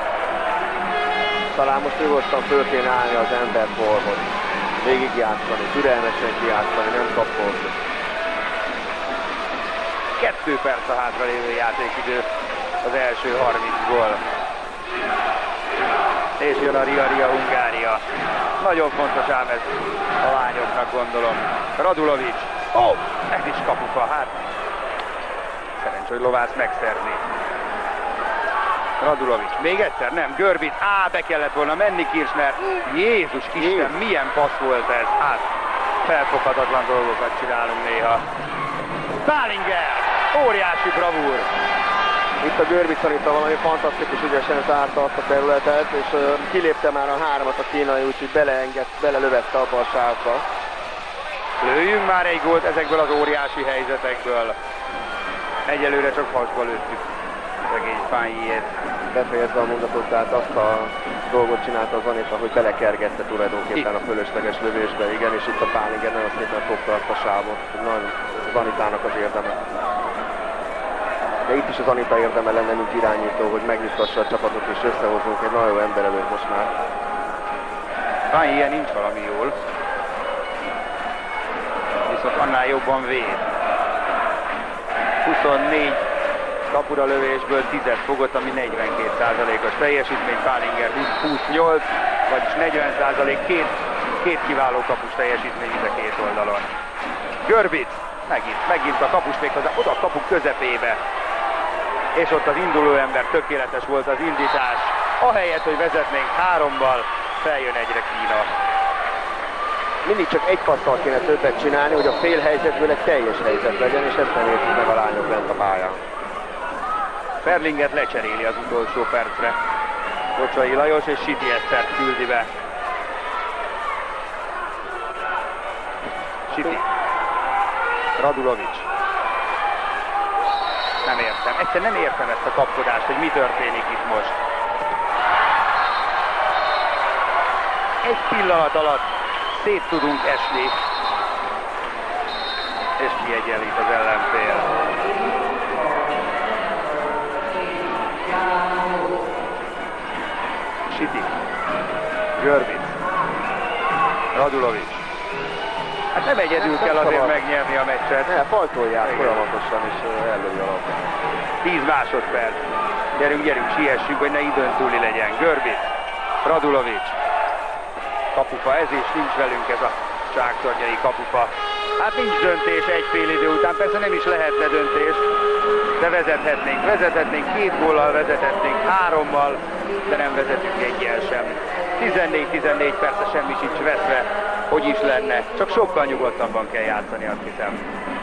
Talán most nyugodtan föl kéne állni az emberborhoz. Végig játszani, türelmesen kijátszani, nem kapolni. Kettő perc a hátralévő játékidő, az első harmincból. És jön a Ria Ria Hungária. Nagyon fontos ám ez a lányoknak, gondolom. Radulovics. Ó, oh, ez is kapufa, hát. Szerencs, hogy Lovász megszerzi. Radulovics. Még egyszer, nem, Görbic. Á, be kellett volna menni Kirchner. Jézus Isten, milyen passz volt ez. Hát, felfoghatatlan dolgokat csinálunk néha. Bálinger. Óriási bravúr. Itt a Görbic tanítta valami fantasztikus ügyesen zárta azt a területet, és uh, kilépte már a háromat a kínai, úgyhogy beleengedt, belelövette abba a sávba. Lőjünk már egy gólt ezekből az óriási helyzetekből. Egyelőre csak hasba lőttük. szegény Fájjét. Befejezve a mondatot, tehát azt a dolgot csinálta az Anita, hogy belekergette tulajdonképpen a fölösleges lövésbe, igen, és itt a Pálinger nagyon szépen fogta azt a sávot. Nagyon az Anitának az érdeme. De itt is az Anita érdeme lenne, mint irányító, hogy megnyugtassa a csapatot és összehozunk egy nagyon jó ember előtt most már. Fájjé nincs valami jól. Viszont annál jobban véd. huszonnégy kapura lövésből tízet fogott, ami negyvenkét százalékos teljesítmény, Pálinger huszonnyolc, vagyis negyven százalék, két, két kiváló kapus teljesítmény mind a két oldalon. Görbic, megint, megint a kapus méghozzá oda a kapuk közepébe. És ott az induló ember, tökéletes volt az indítás. Ahelyett, hogy vezetnénk hárommal, feljön egyre Kína. Mindig csak egy passzal kéne többet csinálni, hogy a fél helyzetből egy teljes helyzet legyen, és ezt nem értik meg a lányok lent a pályán. Ferlinget lecseréli az utolsó percre. Bocsai Lajos és Siti Esztert küldi be. Siti. Radulovics. Nem értem. Egyszer nem értem ezt a kapkodást, hogy mi történik itt most. Egy pillanat alatt szét tudunk esni. És kiegyenlít az ellenfél. Siti. Görbic. Radulovics. Hát nem egyedül kell azért megnyerni a meccset. Ne, faltolják folyamatosan és ellői a labda. tíz másodperc. Gyerünk, gyerünk, siessünk, hogy ne időn túli legyen. Görbic. Radulovics. Kapufa, ez is nincs velünk ez a Csáktornyai kapufa. Hát nincs döntés egy fél idő után, persze nem is lehetne döntés, de vezethetnénk, vezethetnénk, két góllal vezethetnénk, hárommal, de nem vezetünk egyel sem. tizennégy tizennégy persze semmi sincs veszve, hogy is lenne, csak sokkal nyugodtabban kell játszani, azt hiszem.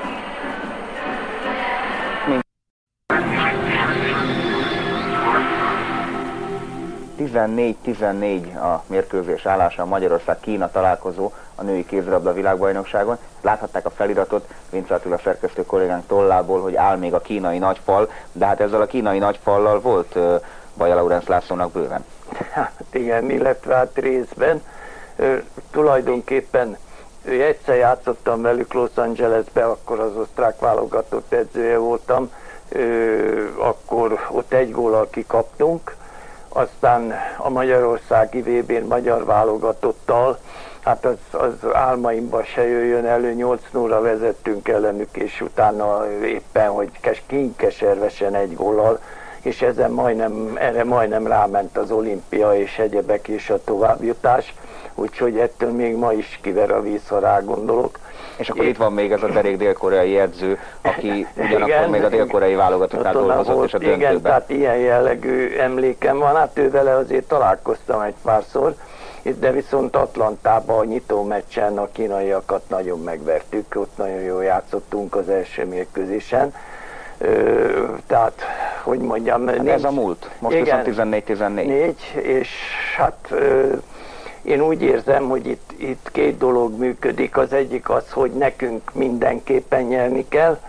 tizennégy tizennégy a mérkőzés állása, a Magyarország-Kína találkozó a női kézilabda világbajnokságon. Láthatták a feliratot Vince Attila szerkesztő kollégánk tollából, hogy áll még a kínai nagyfal, de hát ezzel a kínai nagyfallal volt uh, Baja Laurenz Lászlónak bőven. Hát igen, illetve hát részben. Ö, tulajdonképpen ő egyszer játszottam velük Los Angelesbe, akkor az osztrák válogatott edzője voltam, ö, akkor ott egy góllal kikaptunk, aztán a magyarországi vé bén magyar válogatottal, hát az, az álmaimba se jöjjön elő, nyolc nullra vezettünk ellenük, és utána éppen, hogy kínkeservesen egy góllal, és ezen majdnem, erre majdnem ráment az olimpia és egyebek és a továbbjutás, úgyhogy ettől még ma is kiver a víz, ha rá gondolok. És akkor é... itt van még ez a derék dél-koreai edző, aki ugyanakkor igen, még a dél-koreai válogatottnál dolgozott és a döntőben. Igen, tehát ilyen jellegű emlékem van, hát ő vele azért találkoztam egy párszor, de viszont Atlantában a nyitó meccsen a kínaiakat nagyon megvertük, ott nagyon jól játszottunk az első mérkőzésen. Ö, tehát, hogy mondjam... Hát négy, ez a múlt, most igen, viszont tizennégy tizennégy. Négy, és hát ö, én úgy érzem, hogy itt, itt két dolog működik. Az egyik az, hogy nekünk mindenképpen nyerni kell,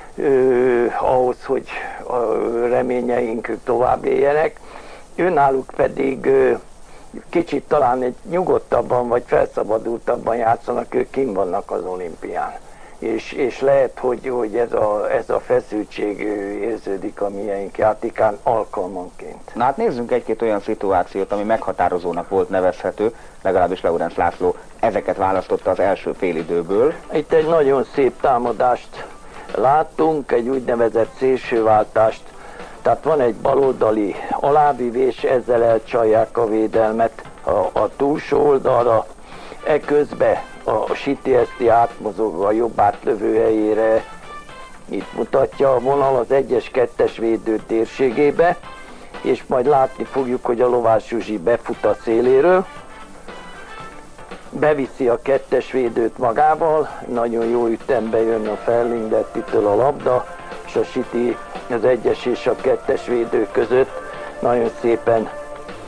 ö, ahhoz, hogy a reményeink tovább éljenek. Önálluk pedig ö, kicsit talán egy nyugodtabban vagy felszabadultabban játszanak, ők kint vannak az olimpián. És, és lehet, hogy, hogy ez, a, ez a feszültség érződik a miénk játékán alkalmanként. Na hát nézzünk egy-két olyan szituációt, ami meghatározónak volt nevezhető, legalábbis Laurenz László ezeket választotta az első félidőből. Itt egy nagyon szép támadást láttunk, egy úgynevezett szélsőváltást, tehát van egy baloldali alávívés, ezzel elcsalják a védelmet a, a túlsó oldalra, eközben a Siti Eszti átmozog a jobb átlövő helyére, itt mutatja a vonal az egyes kettes védő térségébe, és majd látni fogjuk, hogy a Lovász Zsuzsi befut a széléről, beviszi a kettes védőt magával, nagyon jó ütembe jön a Ferlingettitől a labda, és a Siti az egyes és a kettes védő között nagyon szépen,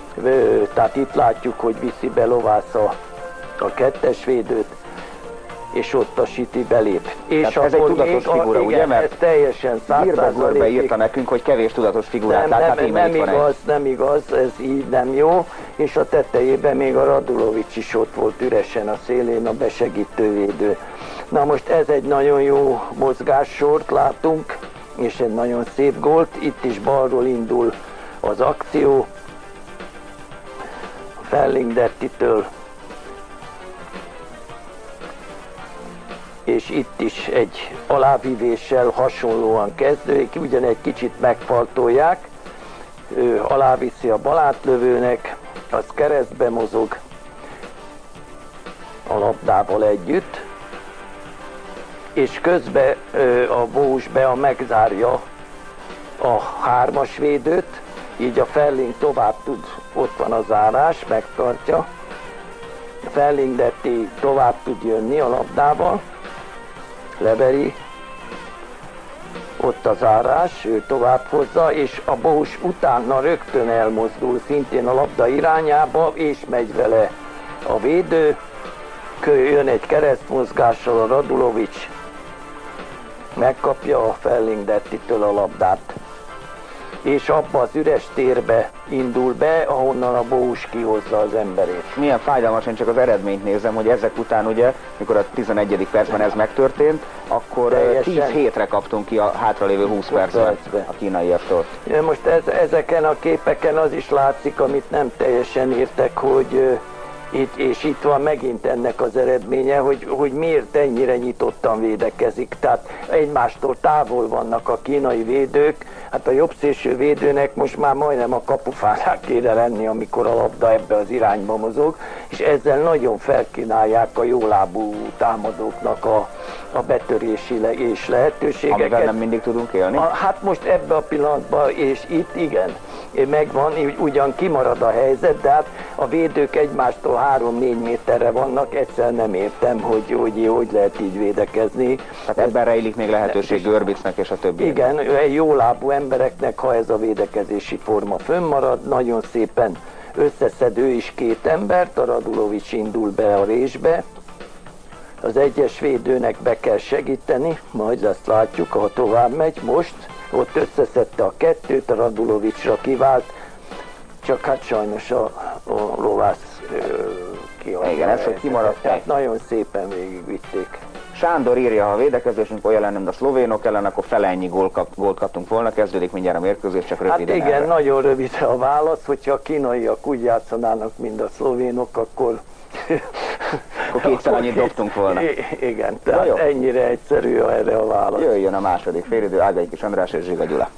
tehát itt látjuk, hogy viszi be Lovász a a kettes védőt, és ott a Siti belép. És ez egy tudatos figura, a, ugye? igen, Mert ez teljesen száz százalékig írta nekünk, hogy kevés tudatos figurát nem, lát, nem, nem igaz, egy. nem igaz, ez így nem jó, és a tetejében még a Radulovics is ott volt üresen a szélén, a besegítővédő. Na most ez egy nagyon jó mozgássort látunk, és egy nagyon szép gólt, itt is balról indul az akció, Ferlinghettitől, és itt is egy alávívéssel hasonlóan kezdődik, ugyan egy kicsit megfaltolják, ő aláviszi a balátlövőnek, az keresztbe mozog a labdával együtt, és közben a Bós Bea megzárja a hármas védőt, így a Ferling tovább tud, ott van a zárás, megtartja. Ferlinghetti tovább tud jönni a labdával, leveri, ott a zárás, ő tovább hozza, és a Bós utána rögtön elmozdul szintén a labda irányába, és megy vele a védő, jön egy keresztmozgással a Radulovics, megkapja a Ferlinghettitől a labdát, és abba az üres térbe indul be, ahonnan a Bós kihozza az emberét. Milyen fájdalmas, én csak az eredményt nézem, hogy ezek után ugye, mikor a tizenegyedik percben ez megtörtént, akkor tíz hétre kaptunk ki a hátralévő húsz percben a kínaiaktól. Most ez, ezeken a képeken az is látszik, amit nem teljesen értek, hogy Itt, és itt van megint ennek az eredménye, hogy, hogy miért ennyire nyitottan védekezik. Tehát egymástól távol vannak a kínai védők, hát a jobb szélső védőnek most már majdnem a kapufánál kéne lenni, amikor a labda ebbe az irányba mozog, és ezzel nagyon felkínálják a jólábú támadóknak a, a betörési le, és lehetőségeket. Amivel nem mindig tudunk élni? A, hát most ebbe a pillanatban, és itt igen, megvan, ugyan kimarad a helyzet, de hát a védők egymástól három-négy méterre vannak, egyszer nem értem, hogy hogy, hogy lehet így védekezni. Tehát ebben rejlik még lehetőség Görbicnek és a többi. Igen, egy jólábú embereknek, ha ez a védekezési forma fönnmarad, nagyon szépen összeszed ő is két embert, a Radulovics indul be a résbe, az egyes védőnek be kell segíteni, majd azt látjuk, ha tovább megy most, ott összeszedte a kettőt, a Radulovicsra kivált, csak hát sajnos a, a lovász kiadta. Igen, ez, hogy kimaradt. Tehát nagyon szépen végigvitték. Sándor írja, ha a védekezésünk olyan lenne, mint a szlovénok ellen, akkor fele ennyi gólt, kap, gólt kaptunk volna, kezdődik mindjárt a mérkőzés, csak röviden. Hát igen, erre. nagyon rövid a válasz, hogyha a kínaiak úgy játszanának, mint a szlovénok, akkor... akkor kétszer annyit dobtunk volna. Igen, tehát ennyire egyszerű erre a válasz. Jöjjön a második félidő, Ágai Kis András és Zsiga Gyula.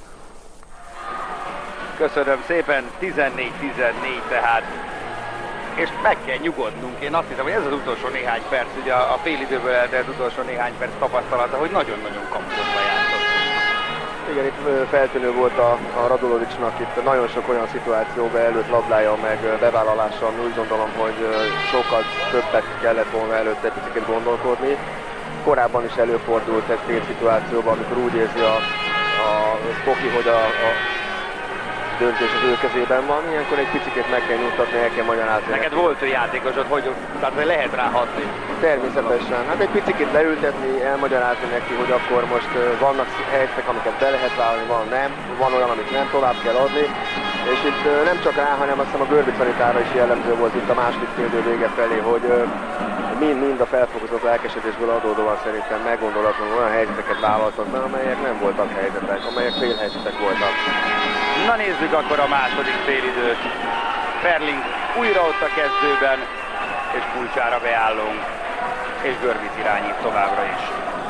Köszönöm szépen, tizennégy tizennégy tehát. És meg kell nyugodnunk. Én azt hiszem, hogy ez az utolsó néhány perc, ugye a félidőből eltelt utolsó néhány perc tapasztalata, hogy nagyon-nagyon kapkodva játszott. Igen, itt feltűnő volt a, a Radulovicsnak itt nagyon sok olyan szituációban előtt labdája meg bevállalása, ami úgy gondolom, hogy sokkal többet kellett volna előtt egy picit gondolkodni. Korábban is előfordult egy fél szituációban, amikor úgy érzi a, a Spoki, hogy a, a döntés az ő kezében van, ilyenkor egy picit meg kell nyugtatni, el kell magyarázni. Neked volt ő játékosod, hogy tehát lehet rá hatni? Természetesen. Hát egy picit leültetni, elmagyarázni neki, hogy akkor most vannak helyzetek, amiket be lehet vállalni, van nem, van olyan, amit nem, tovább kell adni. És itt nem csak rá, hanem azt hiszem a Görbic Anitára is jellemző volt itt a második félidő vége felé, hogy mind-mind a felfokozott lelkesedésből adódóan szerintem meggondolatlanul olyan helyzeteket vállaltak be, amelyek nem voltak helyzetek, amelyek félhelyzetek voltak. Na nézzük akkor a második félidőt. Ferling újra ott a kezdőben, és kulcsára beállunk, és Görbic irányít továbbra is.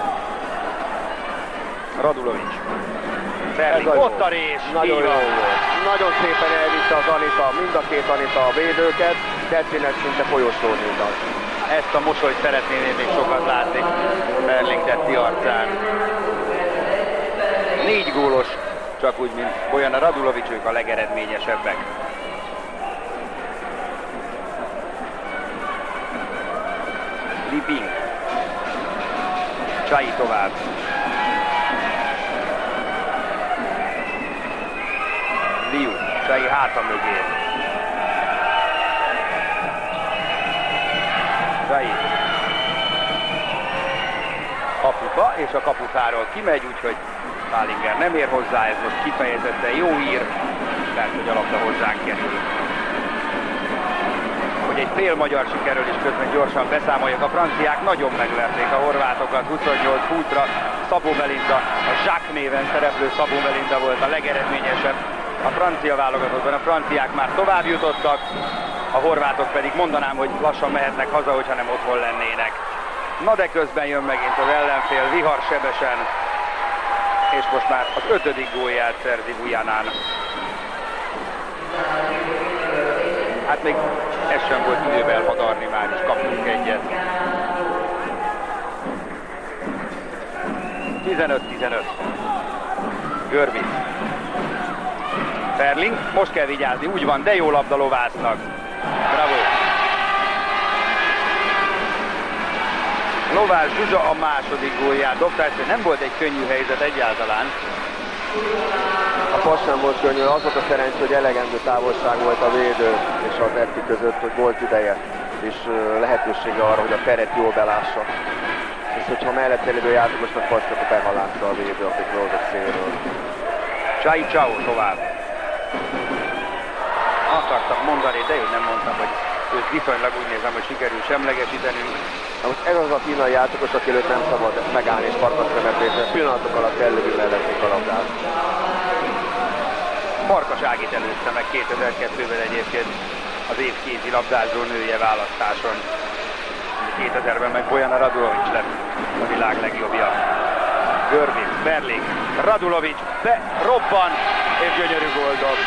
Radulovics. Ferling, ott a rés, nagyon jó volt. Nagyon szépen elvitte az Anita, mind a két Anita a védőket, Tetszének szinte folyosódnak. Ezt a mosolyt szeretném én még sokat látni Ferlinghetti arcán. Négy gólos, csak úgy, mint olyan a Radulovics, ők a legeredményesebbek. Li Bing. Csai tovább. Liu. Csai háta mögé. Csai. kapuba, és a kaputáról kimegy, úgyhogy Pálinger nem ér hozzá, ez most kifejezetten jó hír, mert hogy a labda hozzánk kerül. Hogy egy fél magyar sikerül is közben gyorsan beszámoljak, a franciák nagyon megverték a horvátokat huszonnyolc húszra. Szabó Melinda, a Jacques néven szereplő Szabó Melinda volt a legeredményesebb a francia válogatottban. A franciák már tovább jutottak, a horvátok pedig mondanám, hogy lassan mehetnek haza, hogyha nem otthon lennének. Na de közben jön megint az ellenfél viharsebesen, és most már az ötödik gólját szerzi Bujanán. Hát még ez sem volt idővel hadarni, már is kaptunk egyet. tizenöt tizenöt. Görvic. Ferling, most kell vigyázni, úgy van, de jó labda Lovásznak. Bravo. Lovász Zsuzsa a második gólját dobta, ez nem volt egy könnyű helyzet egyáltalán. A passz sem volt könnyű, az volt a szerencsé, hogy elegendő távolság volt a védő és az Erti között, hogy volt ideje és lehetősége arra, hogy a teret jól belássa. És hogyha mellett elődő játékosnak passz, akkor behalászta a védő, akik rózok szélről. Csai Csau tovább. Akartam mondani, de én nem mondtam, hogy őt viszonylag úgy nézem, hogy sikerül semlegesítenünk. Na most ez az a kínai játékos, aki előtt nem szabad megállni és farkas temetésre. Pillanatok alatt előbb ellenték a labdát. Farkas Ágit előzte meg kétezer-kettőben egyébként az év kézi labdázó nője választáson. kétezerben meg Bojana Radulovics lett a világ legjobbja. Görvic, Berling, Radulovics be, robban és gyönyörű góldot.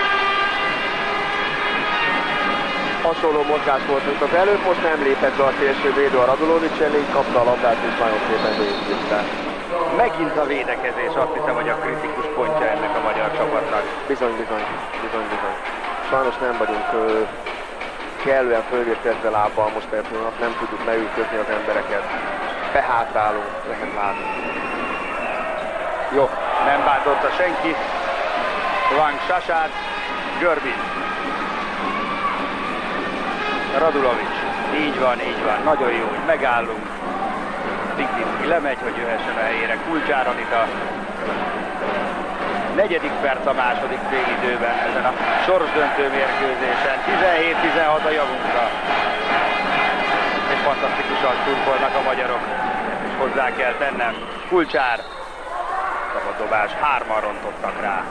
Hasonló mozgás volt, mint az előbb, most nem lépett be a szélső védő a Radulovics elé, kapta a labdát és nagyon szépen végigvitte. Megint a védekezés, azt hiszem, hogy a kritikus pontja ennek a magyar csapatnak. Bizony, bizony, bizony, bizony. Sajnos nem vagyunk ö, kellően fölvértezve lábbal most egy pillanat, nem tudjuk leülközni az embereket. Behátrálunk, lehet látni. Jó, nem bántotta senki. Wang Sasát, Görvic. Radulovics. Így van, így van. Nagyon jó, hogy megállunk. Ziglinszky lemegy, hogy jöhessen a helyére. Kulcsár Anita. Negyedik perc a második félidőben ezen a sorsdöntő mérkőzésen. tizenhét tizenhat a javunkra. És fantasztikusan szurkolnak a magyarok. És hozzá kell tennem. Kulcsár. Szabaddobás. Hárman rontottak rá.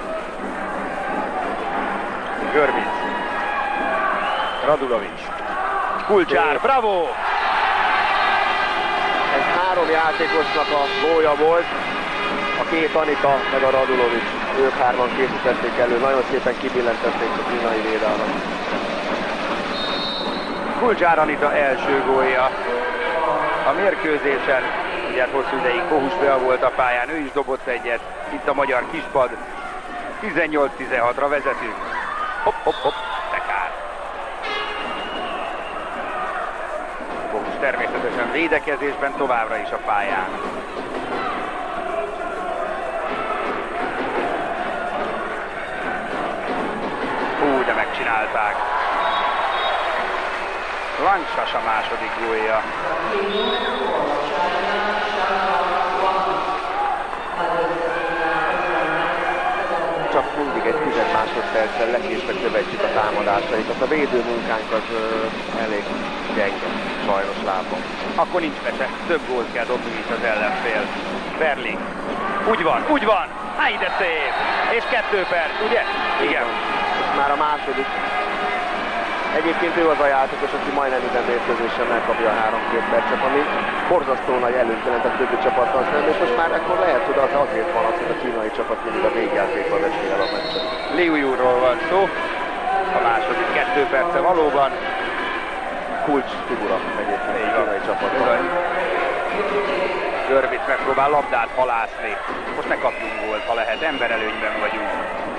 Görvic. Radulovics. Kulcsár. Bravo! Ez három játékosnak a gólja volt. A két Anita, meg a Radulovics. Ők hárman készítették elő. Nagyon szépen kibillentették a kínai védelmet. Kulcsár Anita első gólja a mérkőzésen. Ugye hosszú ideig Kohus Bea volt a pályán, ő is dobott egyet. Itt a magyar kispad. tizennyolc tizenhatra vezetünk. Hopp, hopp, hopp, de kár. Kohus természetesen védekezésben továbbra is a pályán. Hú, de megcsinálták. Wang Sasa második gólja. Csak mindig egy tíz másodperccel lekésve követjük a támadásaikat. A védő munkánk az ö, elég gyenge, sajnos lábban. Akkor nincs mese, több gólt kell dobni, mint az ellenfél. Berling. Úgy van, úgy van! Háj, de szép! És kettő perc, ugye? Igen. És már a második. Egyébként ő az a játékos, aki majdnem minden mérkőzésen megkapja a három-két percet, ami borzasztó nagy előnyt jelent a többi csapattal szemben, és most már akkor lehet, hogy az azért van az, hogy a kínai csapat mindig a végjátékban veszi el a meccset. Liu Yuról van szó, a második kettő perce valóban. Kulcs figura egyébként a kínai csapatban. Görvic megpróbál labdát halászni. Most ne kapjunk gólt, ha lehet, emberelőnyben vagyunk.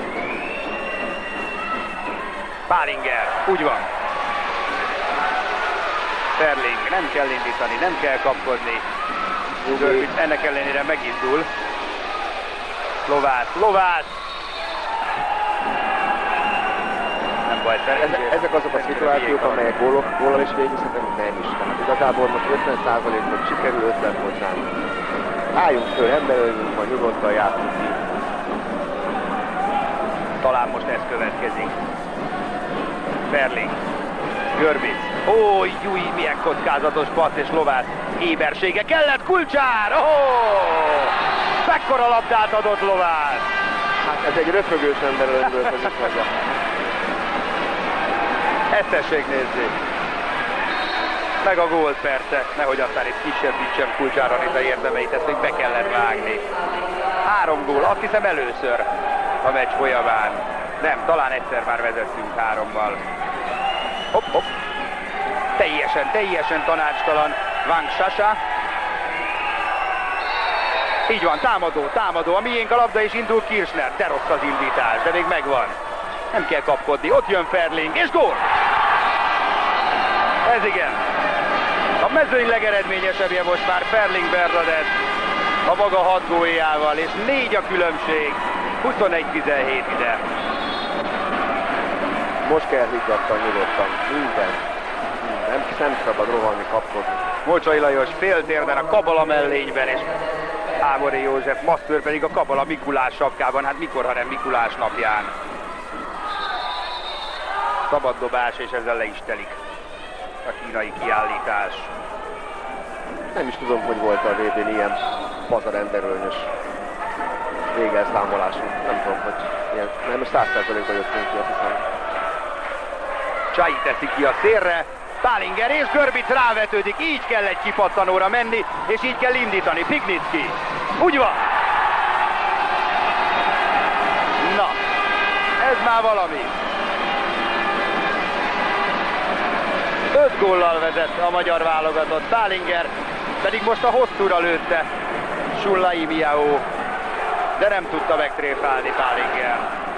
Pálinger, úgy van. Ferling, nem kell indítani, nem kell kapkodni. Görvic ennek ellenére megindul. Lovász, Lovász! Nem baj. Ezek, ezek azok a szituációk, amelyek gólok, góllal is végigszednek, nem is. Tehát igazából most ötven százalékot sikerül, ötven hozzánk. Álljunk föl, emberöljünk, majd nyugodtan játszunk ki. Talán most ez következik. Ferling. Görbic. Ó, júj, milyen kockázatos passz és Lovász ébersége kellett. Kulcsár! Ó! Mekkora labdát adott Lovász! Hát ez egy röfögős emberölőből között haza. Ezt tessék nézni. Meg a gólt persze, nehogy aztán itt kisebbítsem Kulcsár Anita érdemeit, ezt még be kellett vágni. Három gól, azt hiszem először a meccs folyamán. Nem, talán egyszer már vezettünk hárommal. Hopp, hopp. Teljesen, teljesen tanácstalan Wang Sasa. Így van, támadó, támadó. A miénk a labda és indul Kirchner. De rossz az indítás, de még megvan. Nem kell kapkodni. Ott jön Ferling és gól! Ez igen. A mezőny legeredményesebbje most már Ferling Bernadett a maga hat góljával, és négy a különbség. huszonegy tizenhét ide. Most kell higgadtan, nyugodtan. Minden. Nem, nem szabad rohanni, kapkodni. Mocsai Lajos féltérden a Kabala mellényben, és Ámori József Masször pedig a Kabala Mikulás sapkában. Hát mikor, ha nem Mikulás napján. Szabad dobás, és ezzel le is telik a kínai kiállítás. Nem is tudom, hogy volt a vé bén ilyen pazarenderőnyös végelszámolásunk. Nem tudom, hogy ilyen. Nem, most száz százalékban jöttünk ki, azt hiszem. Csai teszi ki a szélre, Pálinger és Görbic rávetődik, így kell egy kipattanóra menni, és így kell indítani. Pignitsky. Úgy van! Na, ez már valami. Öt góllal vezet a magyar válogatott, Pálinger pedig most a hosszúra lőtte Sullai Miao, de nem tudta megtréfálni Pálinger.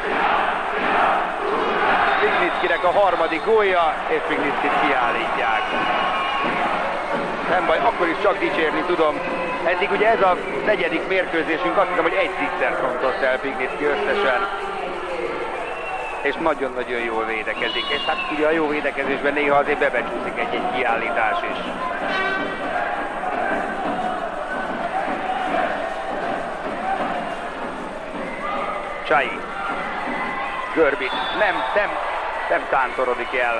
Pignitskynek a harmadik gólja, és Pignitskit kiállítják. Nem baj, akkor is csak dicsérni tudom. Eddig ugye ez a negyedik mérkőzésünk, azt hiszem, hogy egy zicser frontott el Pignitsky összesen. És nagyon-nagyon jól védekezik. És hát ugye a jó védekezésben néha azért bebecsúszik egy-egy kiállítás is. Csai. Görbic. Nem, nem, nem tántorodik el.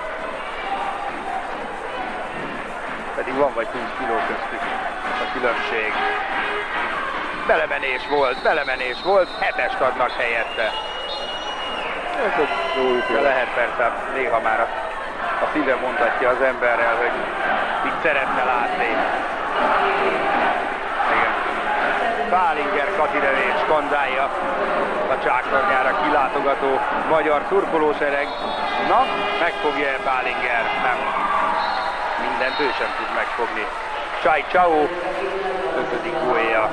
Pedig van vagy húsz kiló köztük a különbség. Belemenés volt, belemenés volt, hetest adnak helyette. Ez egy jó ütés. De lehet persze, néha már a, a szíve mondatja az emberrel, hogy mit szeretne látni. Igen. Pálinger Katirevét skandálja a csáktarnyára kilátogató magyar szurkolósereg. Na, megfogja-e Pálinger? Nem. Mindent ő sem tud megfogni. Csai Csau, ötödik gólja.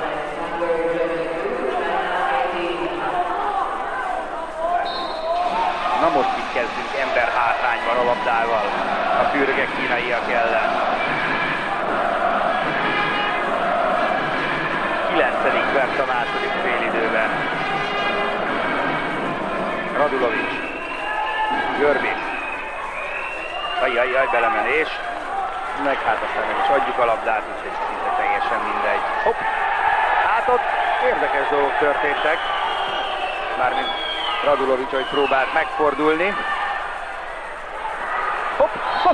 Na most itt kezdünk ember hátrányban a labdával a fürge kínaiak ellen. kilencedik perc a második félidőben. Radulovics. Görbic. Ajjajjaj, belemenés. Meg hát aztán meg is adjuk a labdát, úgyhogy szinte teljesen mindegy. Hopp! Hát ott érdekes dolgok történtek. Mármint Radulovics, hogy próbált megfordulni. Hopp! Hopp!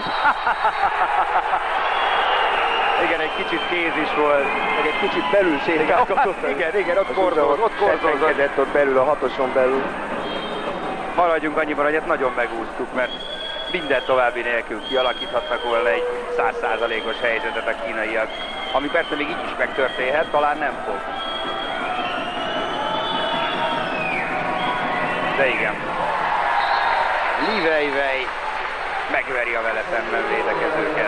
Igen, egy kicsit kéz is volt, meg egy kicsit belül sétálkozott. Igen, igen, ott kordozott, ott kordozott. Ott belül, a hatoson belül. Maradjunk annyiban, hogy ezt nagyon megúsztuk, mert minden további nélkül kialakíthatnak volna egy száz százalékos helyzetet a kínaiak. Ami persze még így is megtörténhet, talán nem fog. De igen. Li Weiwei megveri a vele szemben védekezőket.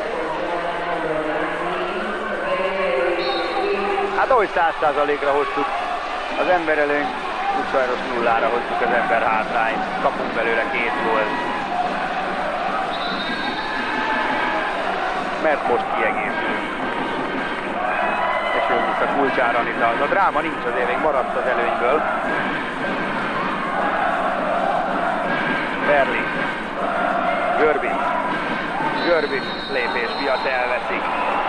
Hát ahogy száz százalékra hoztuk az ember előny, úgy sajnos nullára hoztuk az ember hátrányt. Kapunk belőle két gólt. Mert most kiegészül. És jön vissza Kulcsár Anita. A dráma nincs, azért még maradt az előnyből. Ferling. Görbic. Görbic lépés miatt elveszik.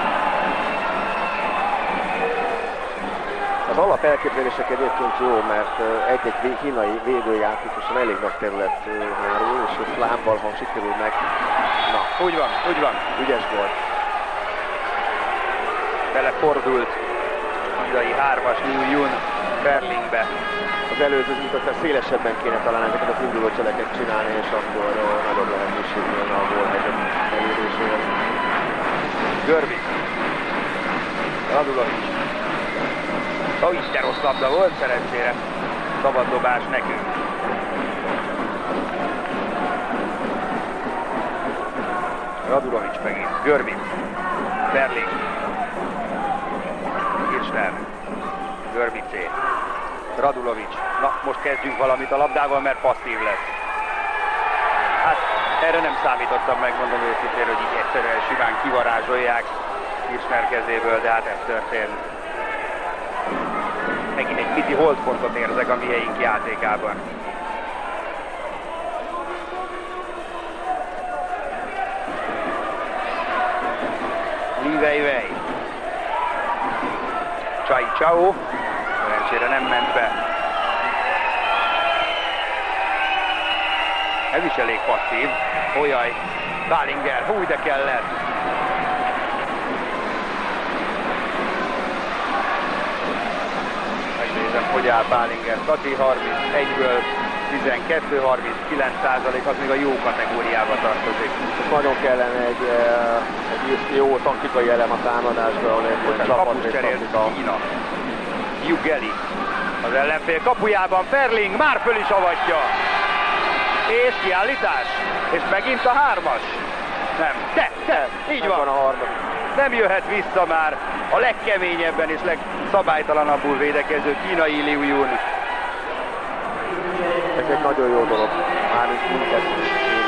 Az alap elképzelések egyébként jó, mert egy-egy kínai védőjátékosan elég nagy terület hárul, és ott lábbal, ha sikerül meg. Na, úgy van, úgy van. Ügyes volt. Belefordult a idei hármas Liu Yun Ferlingbe. Az előző mutatás szélesebben kéne talán ezeket az induló cseleket csinálni, és akkor uh, nagyobb lehetőség volna a gólhelyzet elérésére. Görbic. Radulovic. Ó, oh, isten rossz labda volt, szerencsére. Szabad dobás nekünk. Radulovic megint. Görbic. Ferling. Kirchner. Görbicé. Radulovic. Na, most kezdjünk valamit a labdával, mert passzív lesz. Hát, erre nem számítottam, megmondom őszintén, hogy így egyszerűen simán kivarázsolják Kirchner kezéből, de hát ez történt. Megint egy pici holdpontot érzek a mieink játékában. Li Weiwei. Csai Chao. Szerencsére nem ment be. Ez is elég passzív. Olyaj, Ballinger, húj de kellett. Megnézem, hogy áll Ballinger. Tati harmincegyből tizenkettő harminckilenc százalék, az még a jó kategóriába tartozik. Nagyon kellene egy, egy jó taktikai elem a támadásban, ahol egy kapus cserélt Kína. Jugeli. Az ellenfél kapujában Ferling már föl is avatja. És kiállítás. És megint a hármas. Nem. De, de, így van. van a harmadik. Nem jöhet vissza már a legkeményebben és legszabálytalanabbul védekező kínai Liu Yun. Ez egy nagyon jó dolog. Már is mindkettő.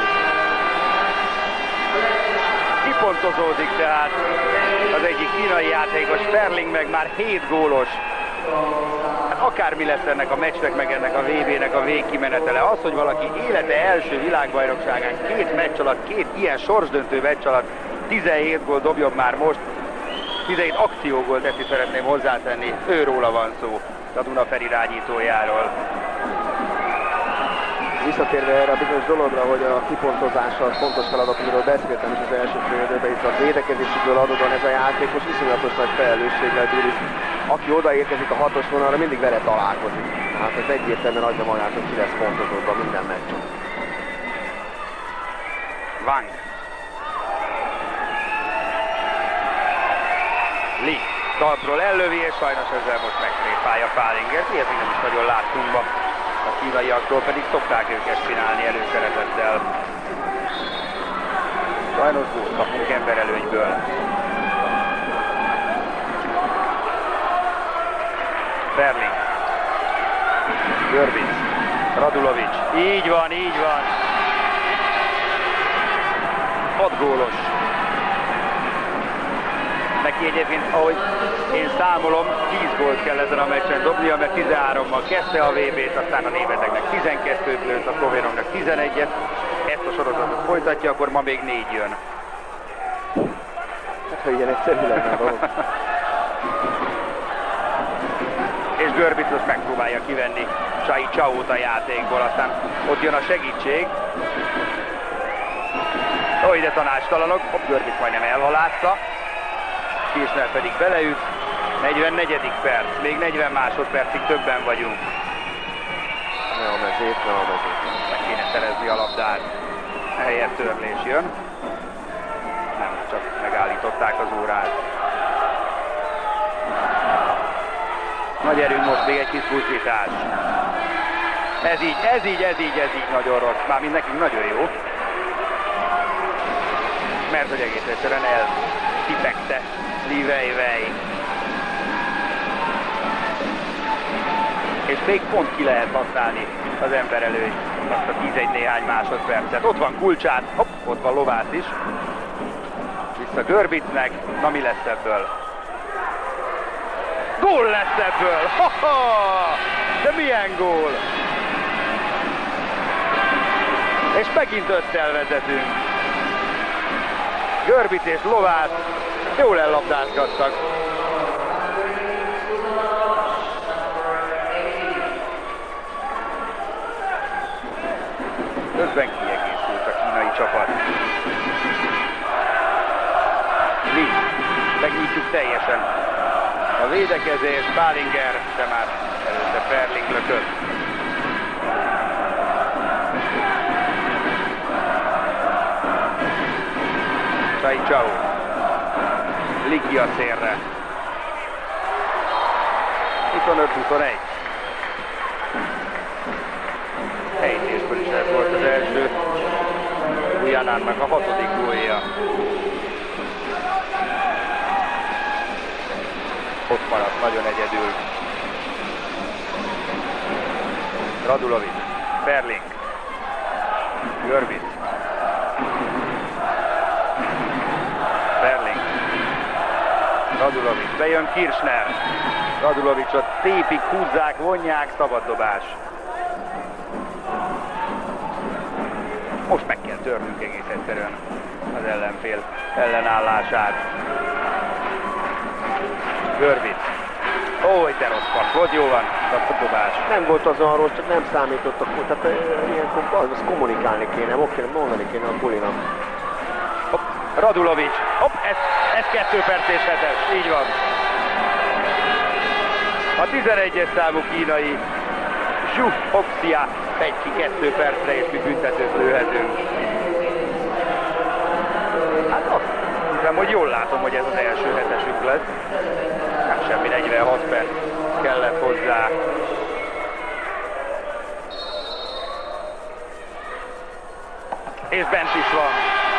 Kipontozódik tehát az egyik kínai játékos, Ferling meg már hét gólos. Hát akármi lesz ennek a meccsnek, meg ennek a vé bének a végkimenetele, az, hogy valaki élete első világbajnokságán két meccs alatt, két ilyen sorsdöntő meccs alatt tizenhét gól dobjon már most, tizenhét akciógólt, ezt is szeretném hozzátenni, őróla van szó, a Dunafer irányítójáról. Visszatérve erre a bizonyos dologra, hogy a kipontozással fontos feladat, amiről beszéltem is az első félidőben, itt a védekezésükből adódóan ez a játékos iszonyatos nagy felelősséggel bír, és aki odaérkezik a hatos vonalra, mindig vele találkozik. Hát ez egyértelműen adja magát, hogy ki lesz pontozódva minden meccsen. Wang. Li. Talpról ellövi, és sajnos ezzel most megtréfálja Ballinger. Ilyet még nem is nagyon láttunk ma. A kínaiaktól pedig szokták ők ezt csinálni előszeretettel. Sajnos gólt kapunk emberelőnyből. Ferling. Görbic. Radulovic. Így van, így van. hat gólos. Neki egyébként, ahogy én számolom, tíz gólt kell ezen a meccsen dobnia, mert tizenhárommal kezdte a vé bét, aztán a németeknek tizenkettőt lőtt, a szlovénoknak tizenegyet. Ezt a sorozatot folytatja, akkor ma még négy jön. Hát, ha ilyen egyszerű lenne a dolog. És Görbic most megpróbálja kivenni Csai Chao-t a játékból, aztán ott jön a segítség. Ó, ide tanácstalanok, hopp, Görbic majdnem elhalázta. Kirchner pedig beleüt. negyvennegyedik perc, még negyven másodpercig többen vagyunk. Ne a mezét, ne a mezét. Meg kéne szerezni a labdát. Helyett törlés jön. Nem, csak megállították az órát. Nagy erőn most még egy kis buzdítás. Ez így, ez így, ez így, ez így nagyon rossz. Mármint nekünk nagyon jó. Mert hogy egész egyszerűen eltipegte Li Weiwei. És még pont ki lehet használni az ember előtt azt a tizenegy néhány másodpercet. Ott van Kulcsát, hopp, ott van Lovász is. Vissza Görbicnek, na mi lesz ebből? Gól lesz ebből! Ha-ha! De milyen gól! És megint öttel vezetünk. Görbic és Lovász jól ellabdázgattak. Közben kiegészült a kínai csapat. Mi megnyitjuk teljesen a védekezés, Bálinger, de már előtte Ferling lökött. Csai Csau. Ligi a szélre. huszonöt huszonegy. Helyítésből is ez volt az első. Ujjanánnak a hatodik gólja. Ott maradt nagyon egyedül. Radulovic, Ferling, Görbic, Ferling, Radulovic, bejön Kirchner. Radulowicot tépik, húzzák, vonják, szabaddobás. Most meg kell törnünk egész egyszerűen az ellenfél ellenállását. Görbic. Ó, de rossz part volt, jó van, szabaddobás. Nem volt azon rossz, csak nem számítottak, tehát ilyenkor az kommunikálni kéne, mondani kéne a bulinak. Hopp, Radulovic, hopp, ez, ez kettő perc és hetes, így van. A tizenegyes számú kínai Zhu Oxia megy ki kettő percre, és mi büntetőt lőhetünk. Hát azt hiszem, hogy jól látom, hogy ez az első hetesünk lesz. Nem semmi, negyvenhat perc kellett hozzá. És bent is van.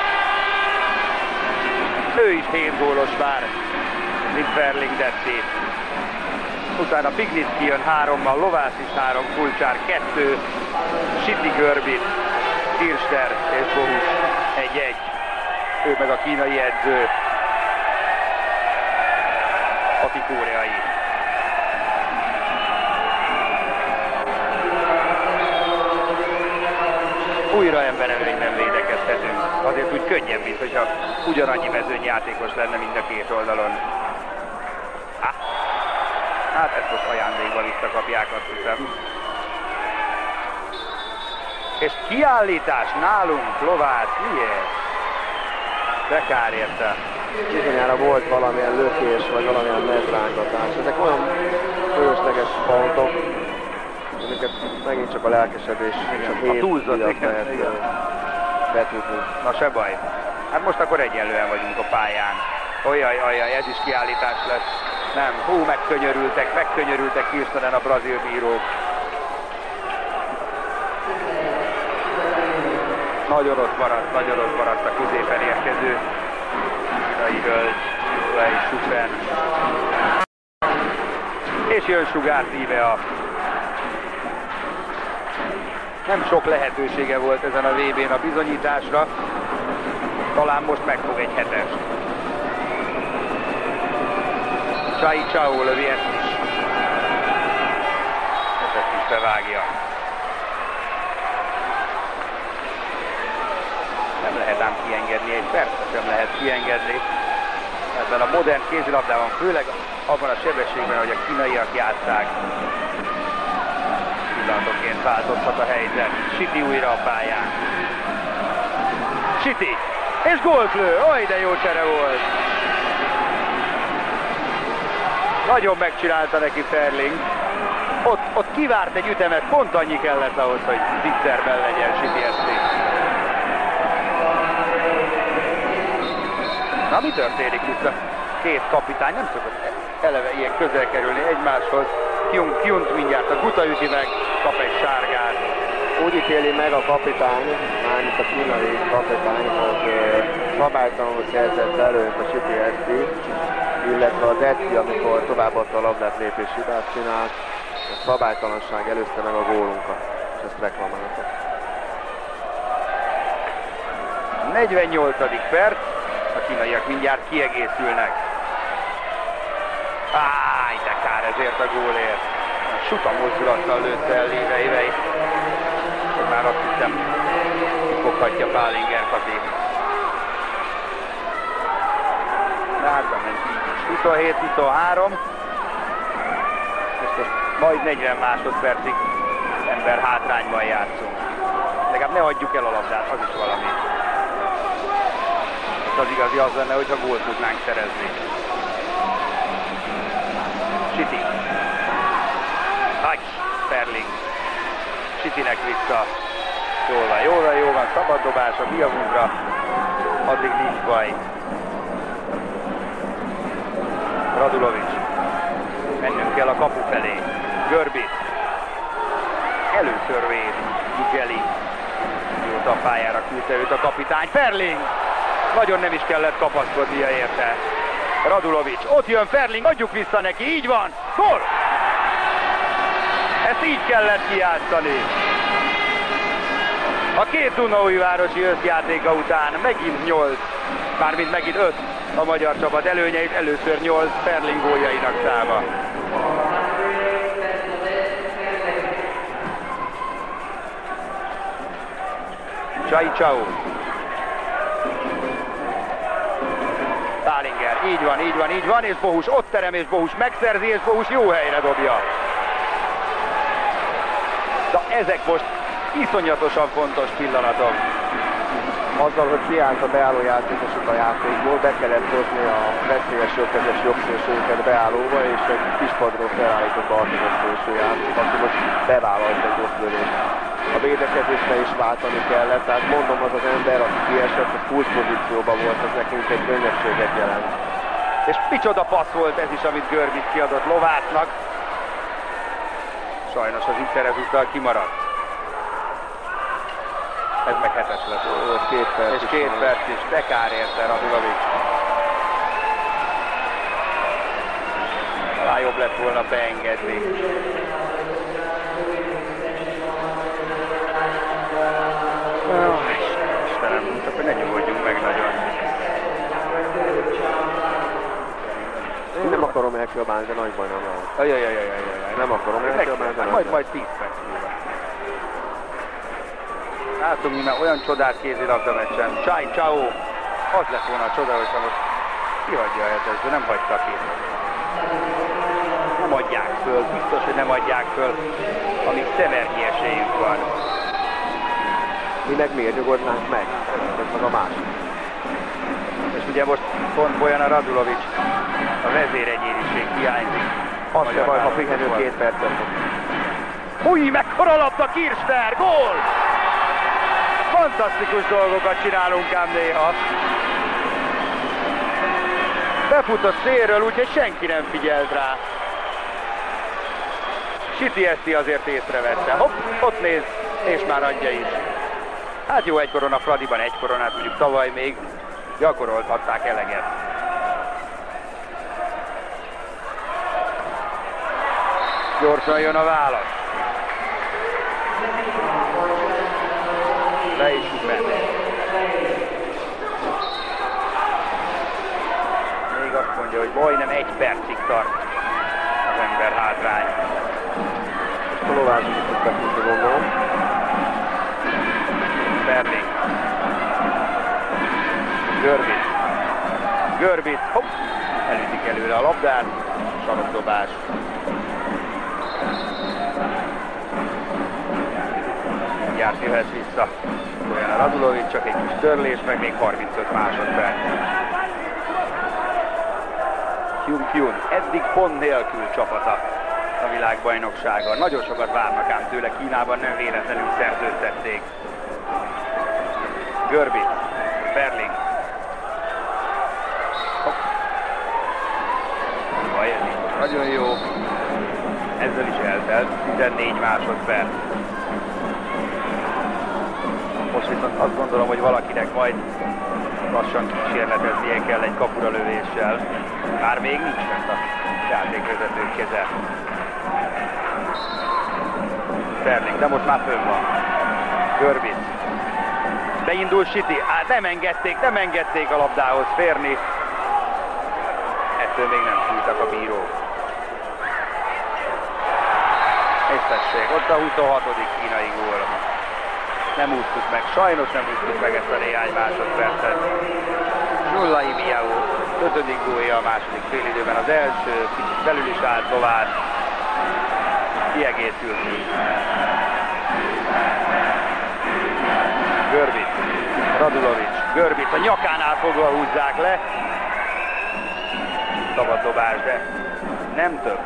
Ő is hét gólos már, mint Ferling Detti. Utána Piglicki jön hárommal, Lovász is három, Kulcsár kettő, Siti, Görbic, Kirchner és Bohus egy-egy. Ő meg a kínai edző, aki koreai. Újra emberelőnyben védekezhetünk. Azért úgy könnyebb, mint hogyha ugyanannyi mezőnyjátékos lenne mind a két oldalon. Há. Hát ezt most ajándékba visszakapják, azt hiszem. És kiállítás nálunk, Lovász, miért? De kár érte. Bizonyára volt valamilyen lökés, vagy valamilyen mezrángatás. Ezek olyan fölösleges pontok, amiket megint csak a lelkesedés és a hét túlzott, lehet betudni. Na se baj. Hát most akkor egyenlően vagyunk a pályán. Ojjaj, ajjaj, ez is kiállítás lesz. Nem, hú, megkönyörültek, megkönyörültek hirtelen a brazil bírók. Nagyon ott maradt, nagyon ott maradt a középen érkező kínai hölgy, Wei Shufen. És jön Sugár Tíbea. Nem sok lehetősége volt ezen a vé bén a bizonyításra. Talán most megfog egy hetest. Csai Csau lövi ezt is. Ezt is bevágja. Nem lehet ám kiengedni, egy percre sem lehet kiengedni. Ebben a modern kézilabdában, főleg abban a sebességben, hogy a kínaiak játsszák. Pillanatoként változhat a helyzet. Siti újra a pályán. Siti! És gólt lő! Oj, de jó csere volt! Nagyon megcsinálta neki Ferling. Ott, ott kivárt egy ütemet, pont annyi kellett ahhoz, hogy zitzerben legyen Siti Eszti. Na, mi történik itt? A két kapitány nem szokott eleve ilyen közel kerülni egymáshoz. Kyunt, Kyunt mindjárt a guta üti meg, kap egy sárgát. Úgy ítéli meg a kapitány, mármint a kínai kapitány, hogy szabálytalanul szerzett előnyt a Siti Eszti, illetve az Eszti, amikor továbbadta a labdát, lépés hibát csinált, a szabálytalanság előzte meg a gólunkat, és ezt reklamálta. negyvennyolcadik perc, a kínaiak mindjárt kiegészülnek. Áj, de kár ezért a gólért. Suta mozdulattal lőtte el Lévei. Már azt hiszem, megfoghatja Pálinger Kati. Rákba ment így is. huszonhét huszonhárom. És most majd negyven másodpercig ember hátrányban játszunk. Legalább ne hagyjuk el a labdát, az is valami. Most az igazi az lenne, hogyha gólt tudnánk szerezni. Siti. Hagy, Ferling. Sitinek vissza. Jól van, jól van, jól van. Szabad dobás a Biavunkra. Addig nincs baj. Radulovics. Mennünk kell a kapu felé. Görbi. Először véd. Ugeli. Mióta a pályára küldte őt a kapitány. Ferling. Nagyon nem is kellett kapaszkodnia érte. Radulovics. Ott jön Ferling. Adjuk vissza neki. Így van. Gól! Ezt így kellett kijátszani. A két Dunaújvárosi összjátéka után megint nyolc, mármint megint öt a magyar csapat előnyeit, először nyolc Ferling góljainak száma. Csai Csau. Pálinger, így van, így van, így van, és Bohus ott terem, és Bohus megszerzi, és Bohus jó helyre dobja. De ezek most iszonyatosan fontos pillanatok. Azzal, hogy kiállt a beálló játékosok a játékból, be kellett hozni a veszélyes jobbkezes jobbszélsőket beállóba, és egy kispadról felállított balkezes szélső játék, aki most bevállalt egy oszlölést. A védekezésre is váltani kellett, tehát mondom, az az ember, aki kiesett, a kulcs pozícióban volt, az nekünk egy könnyességet jelent. És micsoda passz volt ez is, amit Görbic kiadott Lovásznak. Sajnos az Inter ezúttal kimaradt. Ez meg hetes lett volt. Két perc és két is perc is. De kár érte Radulovics. Talán jobb lett volna beengedni. Oh, Istenem, csak hogy ne nyugodjunk meg nagyon. Én nem akarom elkiabálni, de nagy baj nem van. Ajajajajajajaj. Nem akarom elkiabálni, de Majd, majd tíz perc múlva. Látom, mi már olyan csodát kézilabda meccsen. Csai Csau. Az lett volna a csoda, hogyha most kihagyja a hetesbe, nem hagyta ki. Nem adják föl, biztos, hogy nem adják föl, amíg szemernyi esélyünk van. Mi meg miért nyugodnánk meg? Ez meg a másik. És ugye most pont Bojana Radulovics, a vezéregyéniség hiányzik. Az se baj, ha pihenő két percet. Húj, mekkora labda, Kirchner, gól! Fantasztikus dolgokat csinálunk ám néha. Befutott szélről, úgyhogy senki nem figyelt rá. Siti Eszti azért észrevette. Hopp, ott néz, és már adja is. Hát jó, egy korona Fradiban, egy koronát mondjuk tavaly még gyakorolhatták eleget. Gyorsan jön a válasz. Le is fut menni. Még azt mondja, hogy majdnem egy percig tart az ember hátrány. Most a Lovázsot is befutni, gondolom. Ferling. Görbic. Görbic. Hopp! Elütik előre a labdát. Sarokdobás. Mindjárt jöhet vissza. Olyan a Radulovics, csak egy kis törlés, meg még harmincöt másodperc. Hyun Kyun, eddig pont nélkül csapata a világbajnokságon. Nagyon sokat várnak ám tőle, Kínában nem véletlenül szerződtették. Görbic, Ferling. Baj, ez így most nagyon jó. Ezzel is eltelt, tizennégy másodperc. Most viszont azt gondolom, hogy valakinek majd lassan kísérleteznie kell egy kapura lövéssel. Már még nincs fent a játékvezető keze. Ferling, de most már fönn van. Görbic. Beindul Siti. Á, nem engedték, nem engedték a labdához férni. Ettől még nem fújtak a bírók. És tessék, ott a huszonhatodik kínai gól. Nem úsztuk meg, sajnos nem úsztuk meg ezt a néhány másodpercet. Nullai Miao, ötödik gólja a második félidőben, az első, kicsit belül is állt tovább. Kiegészült. Görbic, Radulovic, Görbic a nyakánál fogva húzzák le. Szabad dobás, de nem több.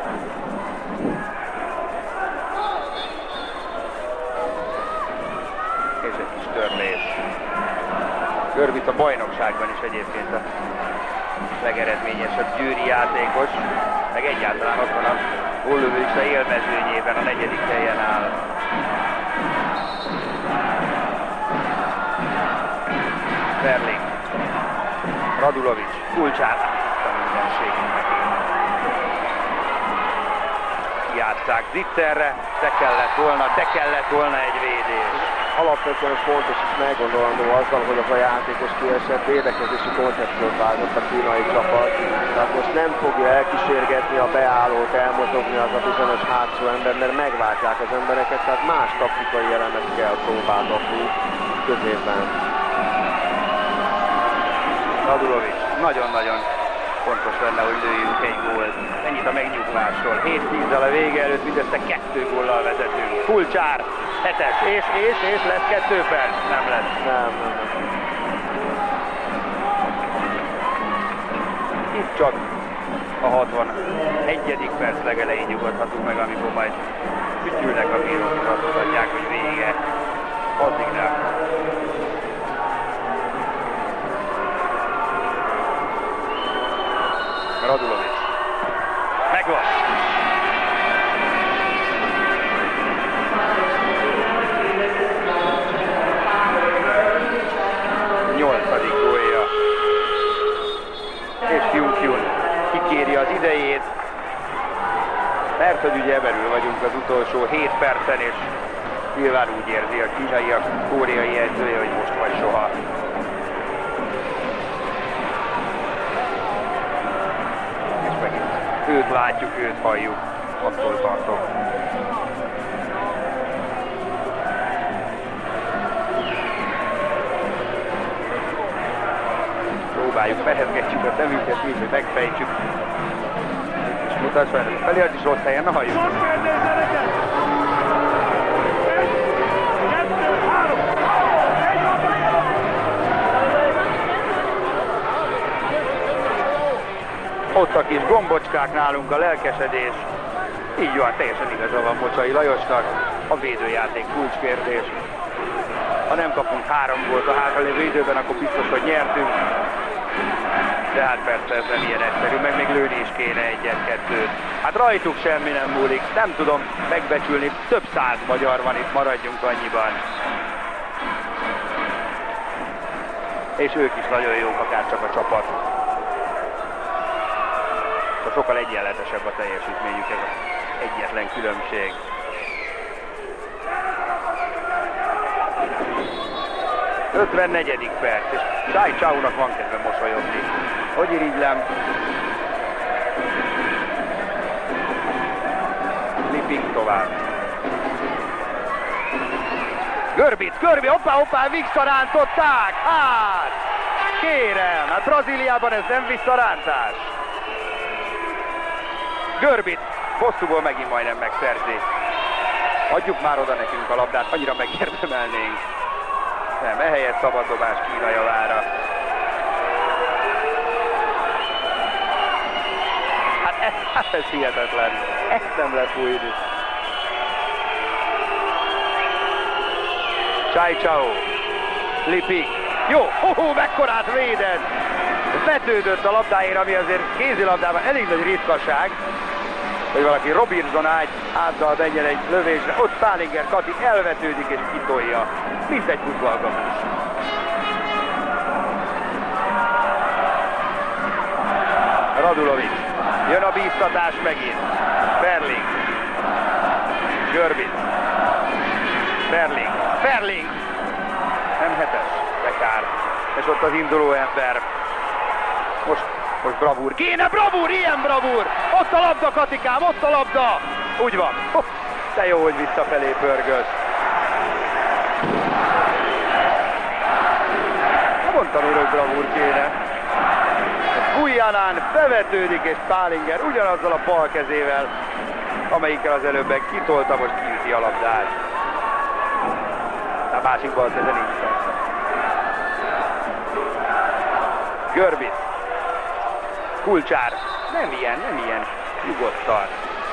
És egy kis törlés. Görbic a bajnokságban is egyébként a legeredményesebb győri játékos, meg egyáltalán ott van a góllövőse élmezőnyében, a negyedik helyen áll. Berling, Radulovic, kulcsát, a mindenségünk neki. Játsszák Zitzerre, de kellett volna, de kellett volna egy védés. Alapvetően fontos és meggondolandó azzal, hogy az a játékos kiesett, védekezési koncepciót váltott a kínai csapat. Tehát most nem fogja elkísérgetni a beállót, elmozogni az a bizonyos hátsó ember, mert megváltják az embereket, tehát más taktikai elemet kell próbálgatni középen. Radulovic, nagyon-nagyon fontos lenne, hogy lőjünk egy gólt. Ennyit a megnyugvásról. hét tízzel a vége előtt mindössze kettő góllal vezetünk. Kulcsár, hetes, és, és, és lesz kettő perc. Nem lesz. Nem, nem, nem. Itt csak a hatvanegyedik perc legelején nyugodhatunk meg, amikor majd ügyülnek a bírók, és azt mondják, hogy vége. Addig nem. Radulovic. Megvan. Nyolcadik gólja. És Kyun-Kyun kikéri az idejét, mert hogy ugye belül vagyunk az utolsó hét percen, és nyilván úgy érzi a kínai, a koreai edzője, hogy most vagy soha. Őt látjuk, őt halljuk, attól tartok. Próbáljuk, mehetgetjük a szemünket, így, hogy megfejtsük. És mutasd fel, felé az is rossz helyen, na halljuk. Ott a kis gombocskák nálunk, a lelkesedés. Így van, teljesen igaza van Mocsai Lajosnak. A védőjáték kulcskérdés. Ha nem kapunk három gólt a hátralévő időben, akkor biztos, hogy nyertünk. De hát persze ez nem ilyen egyszerű, meg még lőni is kéne egyet-kettőt. Hát rajtuk semmi nem múlik, nem tudom megbecsülni, több száz magyar van itt, maradjunk annyiban. És ők is nagyon jók, akár csak a csapat. Sokkal egyenletesebb a teljesítményük, ez az egyetlen különbség. ötvennegyedik perc, és Chai Chau-nak van kedve mosolyogni. Hogy irigylem? Liping tovább. Görbic, Görbic, hoppá, hoppá, visszarántották! Hát! Kérem, hát Brazíliában ez nem visszarántás. Görbic, hosszúból megint majdnem megszerzi. Adjuk már oda nekünk a labdát, annyira megérdemelnénk. Nem, ehelyett szabaddobás Kína javára. Hát ez, hát ez hihetetlen. Ezt nem lehet fújni. Chai Chau. Liping. Jó, hoho, mekkorát védett. Vetődött a labdáért, ami azért kézilabdában elég nagy ritkaság, hogy valaki Robinson ágy ázzal menjen egy lövésre, ott Szálinger Kati elvetődik és kitolja, mint egy futballkapus. Radulovic, jön a bíztatás megint, Berling, Görbic, Berling, Berling, nem hetes, Bekár, és ott az induló ember. Most, most bravúr. Kéne bravúr, ilyen bravúr! Ott a labda, Katikám, ott a labda! Úgy van. Oh, de jó, hogy visszafelé pörgött. számtalan örök bravúr kéne. Gulyánán bevetődik, és Pálinger ugyanazzal a bal kezével, amelyikkel az előbben kitolta, most kiüti a labdát. A másik bal keze nincs persze. Görbic. Kulcsár. Nem ilyen, nem ilyen. Nyugodtan.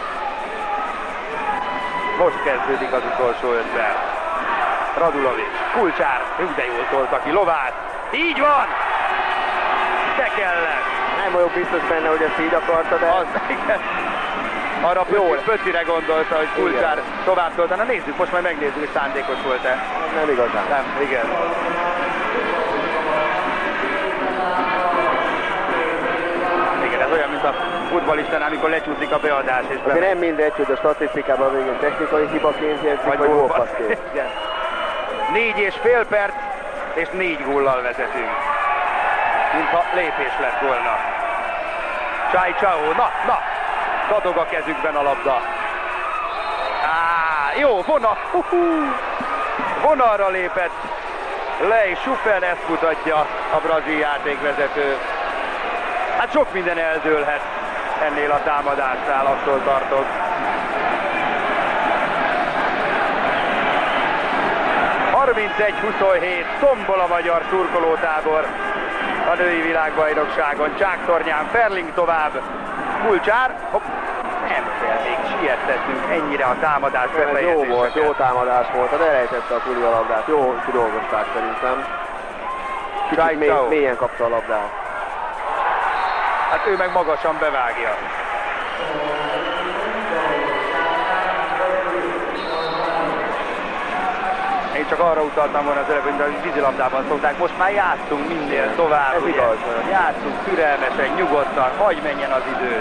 Most kezdődik az utolsó öt perc. Radulovic. Kulcsár. Hú, de jól tolta ki Lovát. Így van! Te kellett. Nem vagyok biztos benne, hogy ezt így akarta, de... Az, igen. Arra Pöci, Pöcire gondolta, hogy Kulcsár tovább tolta. Na nézzük, most majd megnézzük, hogy szándékos volt-e. Nem igazán. Nem, igen. Igen, ez olyan, mint a futballistánál, amikor lecsúszik a beadás. És be... nem mindegy, hogy a statisztikában végén technikai hibaként jegyzik, vagy, vagy gólpasszként. Négy és fél perc, és négy góllal vezetünk. Mintha lépés lett volna. Csai Csau, na, na! Dadog a kezükben a labda. Á, jó, vonal, uh-huh. vonalra lépett le, és Schuppen ezt mutatja a brazil játékvezető. Hát sok minden eldőlhet ennél a támadásnál, attól tartok. harmincegy huszonhét, tombol a magyar szurkolótábor a női világbajnokságon. Csáktornyán Ferling tovább. Kulcsár, hopp, nem kell még siettetnünk ennyire a támadás befejezéseket. Jó volt, jó támadás volt, de elejtette a Kuli a labdát, jó kidolgozták szerintem. Kicsit mély, mélyen kapta a labdát. Hát ő meg magasan bevágja. Én csak arra utaltam volna az előbb, hogy a vízilabdában szokták, most már játszunk minél tovább. Ez igaz. Játszunk türelmesen, nyugodtan, hagyj menjen az idő.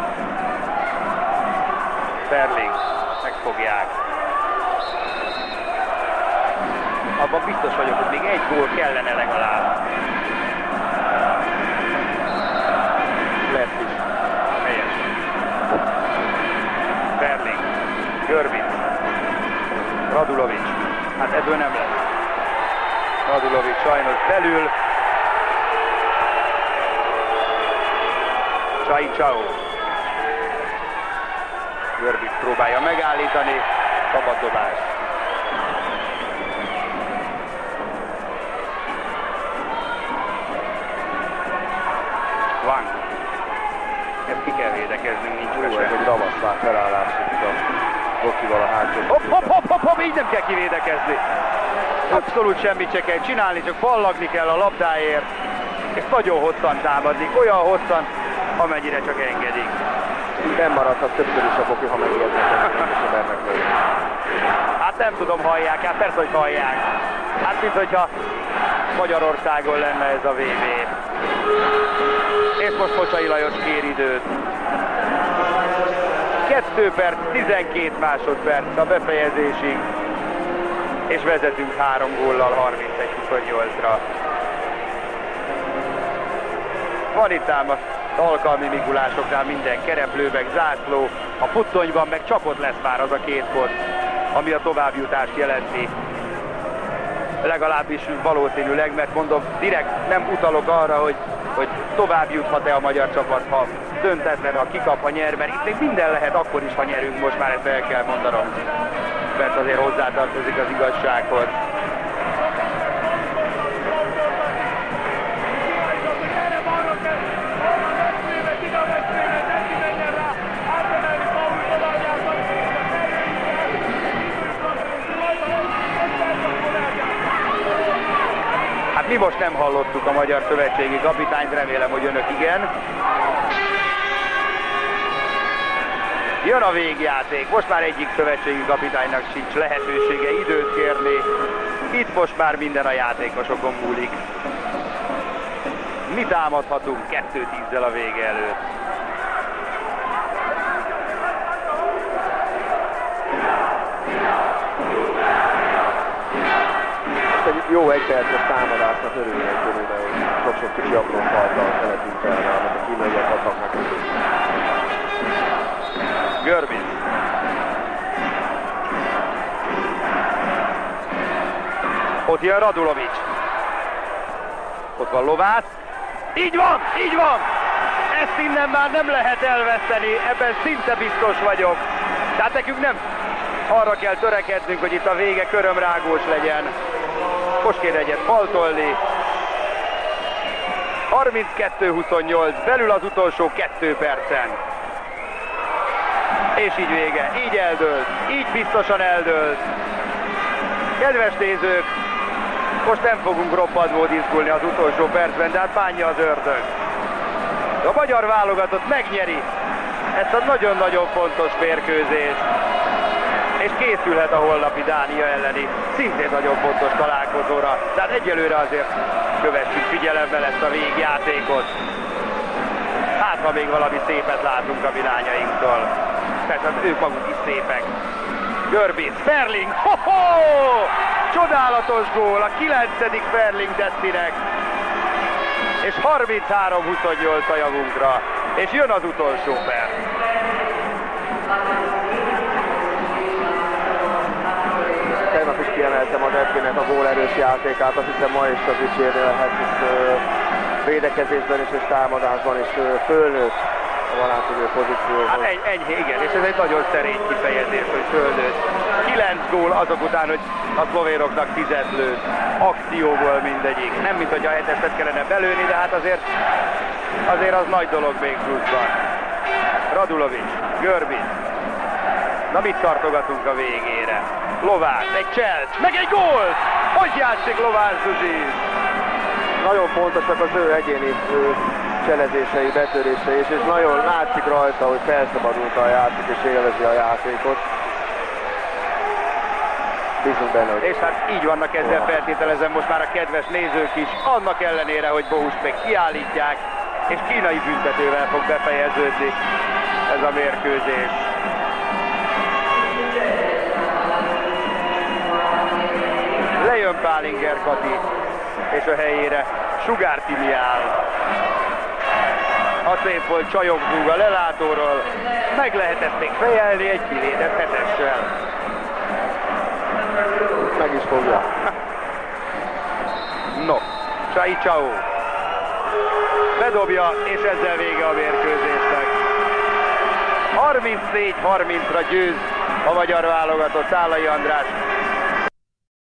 Ferling, megfogják. Abban biztos vagyok, hogy még egy gól kellene legalább. Lett is. Helyes. Ferling, Görbic, Radulovic. Hát ebből nem lesz. Radulovic sajnos belül. Csai Csau. Görbic próbálja megállítani. Szabaddobás. Van. Ezt ki kell védekeznünk, nincs Jó, ez egy ravaszlát felállás itt a Rokival a hátsó. Hopp, hopp, hopp, hopp, hopp, így nem kell kivédekezni. Abszolút semmit se kell csinálni, csak ballagni kell a labdáért. És nagyon hosszan támadni, olyan hosszan, amennyire csak engedik. Nem maradhat többször is a Boki, ha megijednek, és a bernek lőni. Hát nem tudom, hallják, hát persze, hogy hallják. Hát mint hogyha Magyarországon lenne ez a vé bé. És most Mocsai Lajos kér időt. kettő perc, tizenkét másodperc a befejezésig, és vezetünk három góllal harmincegy huszonnyolcra. Van itt ám az alkalmi migulásoknál minden kereplőben, zászló, a puttonyban meg csapott lesz már az a két pont, ami a továbbjutást jelenti. Legalábbis valószínűleg, mert mondom, direkt nem utalok arra, hogy, hogy tovább juthat-e a magyar csapat, ha döntetlen, ha kikap, ha nyer, mert itt még minden lehet akkor is, ha nyerünk, most már ezt el kell mondanom, mert azért hozzátartozik az igazsághoz. Hát mi most nem hallottuk a magyar szövetségi kapitányt, remélem, hogy önök igen. Jön a végjáték, most már egyik szövetségi kapitánynak sincs lehetősége időt kérni. Itt most már minden a játékosokon múlik. Mi támadhatunk kettő tízzel a vége előtt? Egy jó egyperces támadásnak örülnek körülbelül, hogy sok-sok kicsi aprófaltal szeretünk el, amit a kínaiak adnak nekünk. Görbic. Ott jön Radulovic. Ott van Lovász. Így van, így van! Ezt innen már nem lehet elveszteni, ebben szinte biztos vagyok. Tehát nekünk nem arra kell törekednünk, hogy itt a vége körömrágós legyen. Most kéne egyet faltolni. harminckettő huszonnyolc, belül az utolsó kettő percen. És így vége, így eldőlt, így biztosan eldőlt. Kedves nézők, most nem fogunk roppantból izgulni az utolsó percben, de hát bánja az ördög. A magyar válogatott megnyeri ezt a nagyon-nagyon fontos mérkőzést, és készülhet a holnapi Dánia elleni szintén nagyon fontos találkozóra. Tehát egyelőre azért kövessük figyelemmel ezt a végjátékot. Hát, ha még valami szépet látunk a virányainktól. Persze ők maguk is szépek. Görbic, Ferling, ho-ho! Csodálatos gól, a kilencedik Ferling Destinek. És harminchárom huszonnyolc a javunkra. És jön az utolsó perc. Tegnap is kiemeltem a Dettinek a gólerős játékát, azt hiszem ma is az dicsérni lehet, hisz védekezésben is és támadásban is fölnőtt a valántudő pozícióhoz. Hát egy, enyhé, igen, és ez egy nagyon szerény kifejezés, hogy fölnőtt. Kilenc gól azok után, hogy a szlovénoknak tízet lőtt, akcióból mindegyik. Nem, mint hogy a hetestet kellene belőni, de hát azért, azért az nagy dolog még pluszban. Radulovic, Görbic. Na mit tartogatunk a végére? Lovász, egy cselt, meg egy gól! Hogy játszik Lovász Zsuzsi? Nagyon fontosak az ő egyéni cselezései, betörései, és, és nagyon látszik rajta, hogy felszabadult a játék és élvezi a játékot. Bízunk benne, hogy... És hát így vannak ezzel, feltételezem most már a kedves nézők is, annak ellenére, hogy Bohust meg kiállítják, és kínai büntetővel fog befejeződni ez a mérkőzés. Lejön Pálinger Kati, és a helyére Sugár Timi áll. A szép volt Csajok a lelátóról, meg lehetett még fejelni egy kivédett hetessel. Meg is fogja. No, Csai Csau. Bedobja, és ezzel vége a mérkőzésnek. harmincnégy harmincra győz a magyar válogatott. Szálai András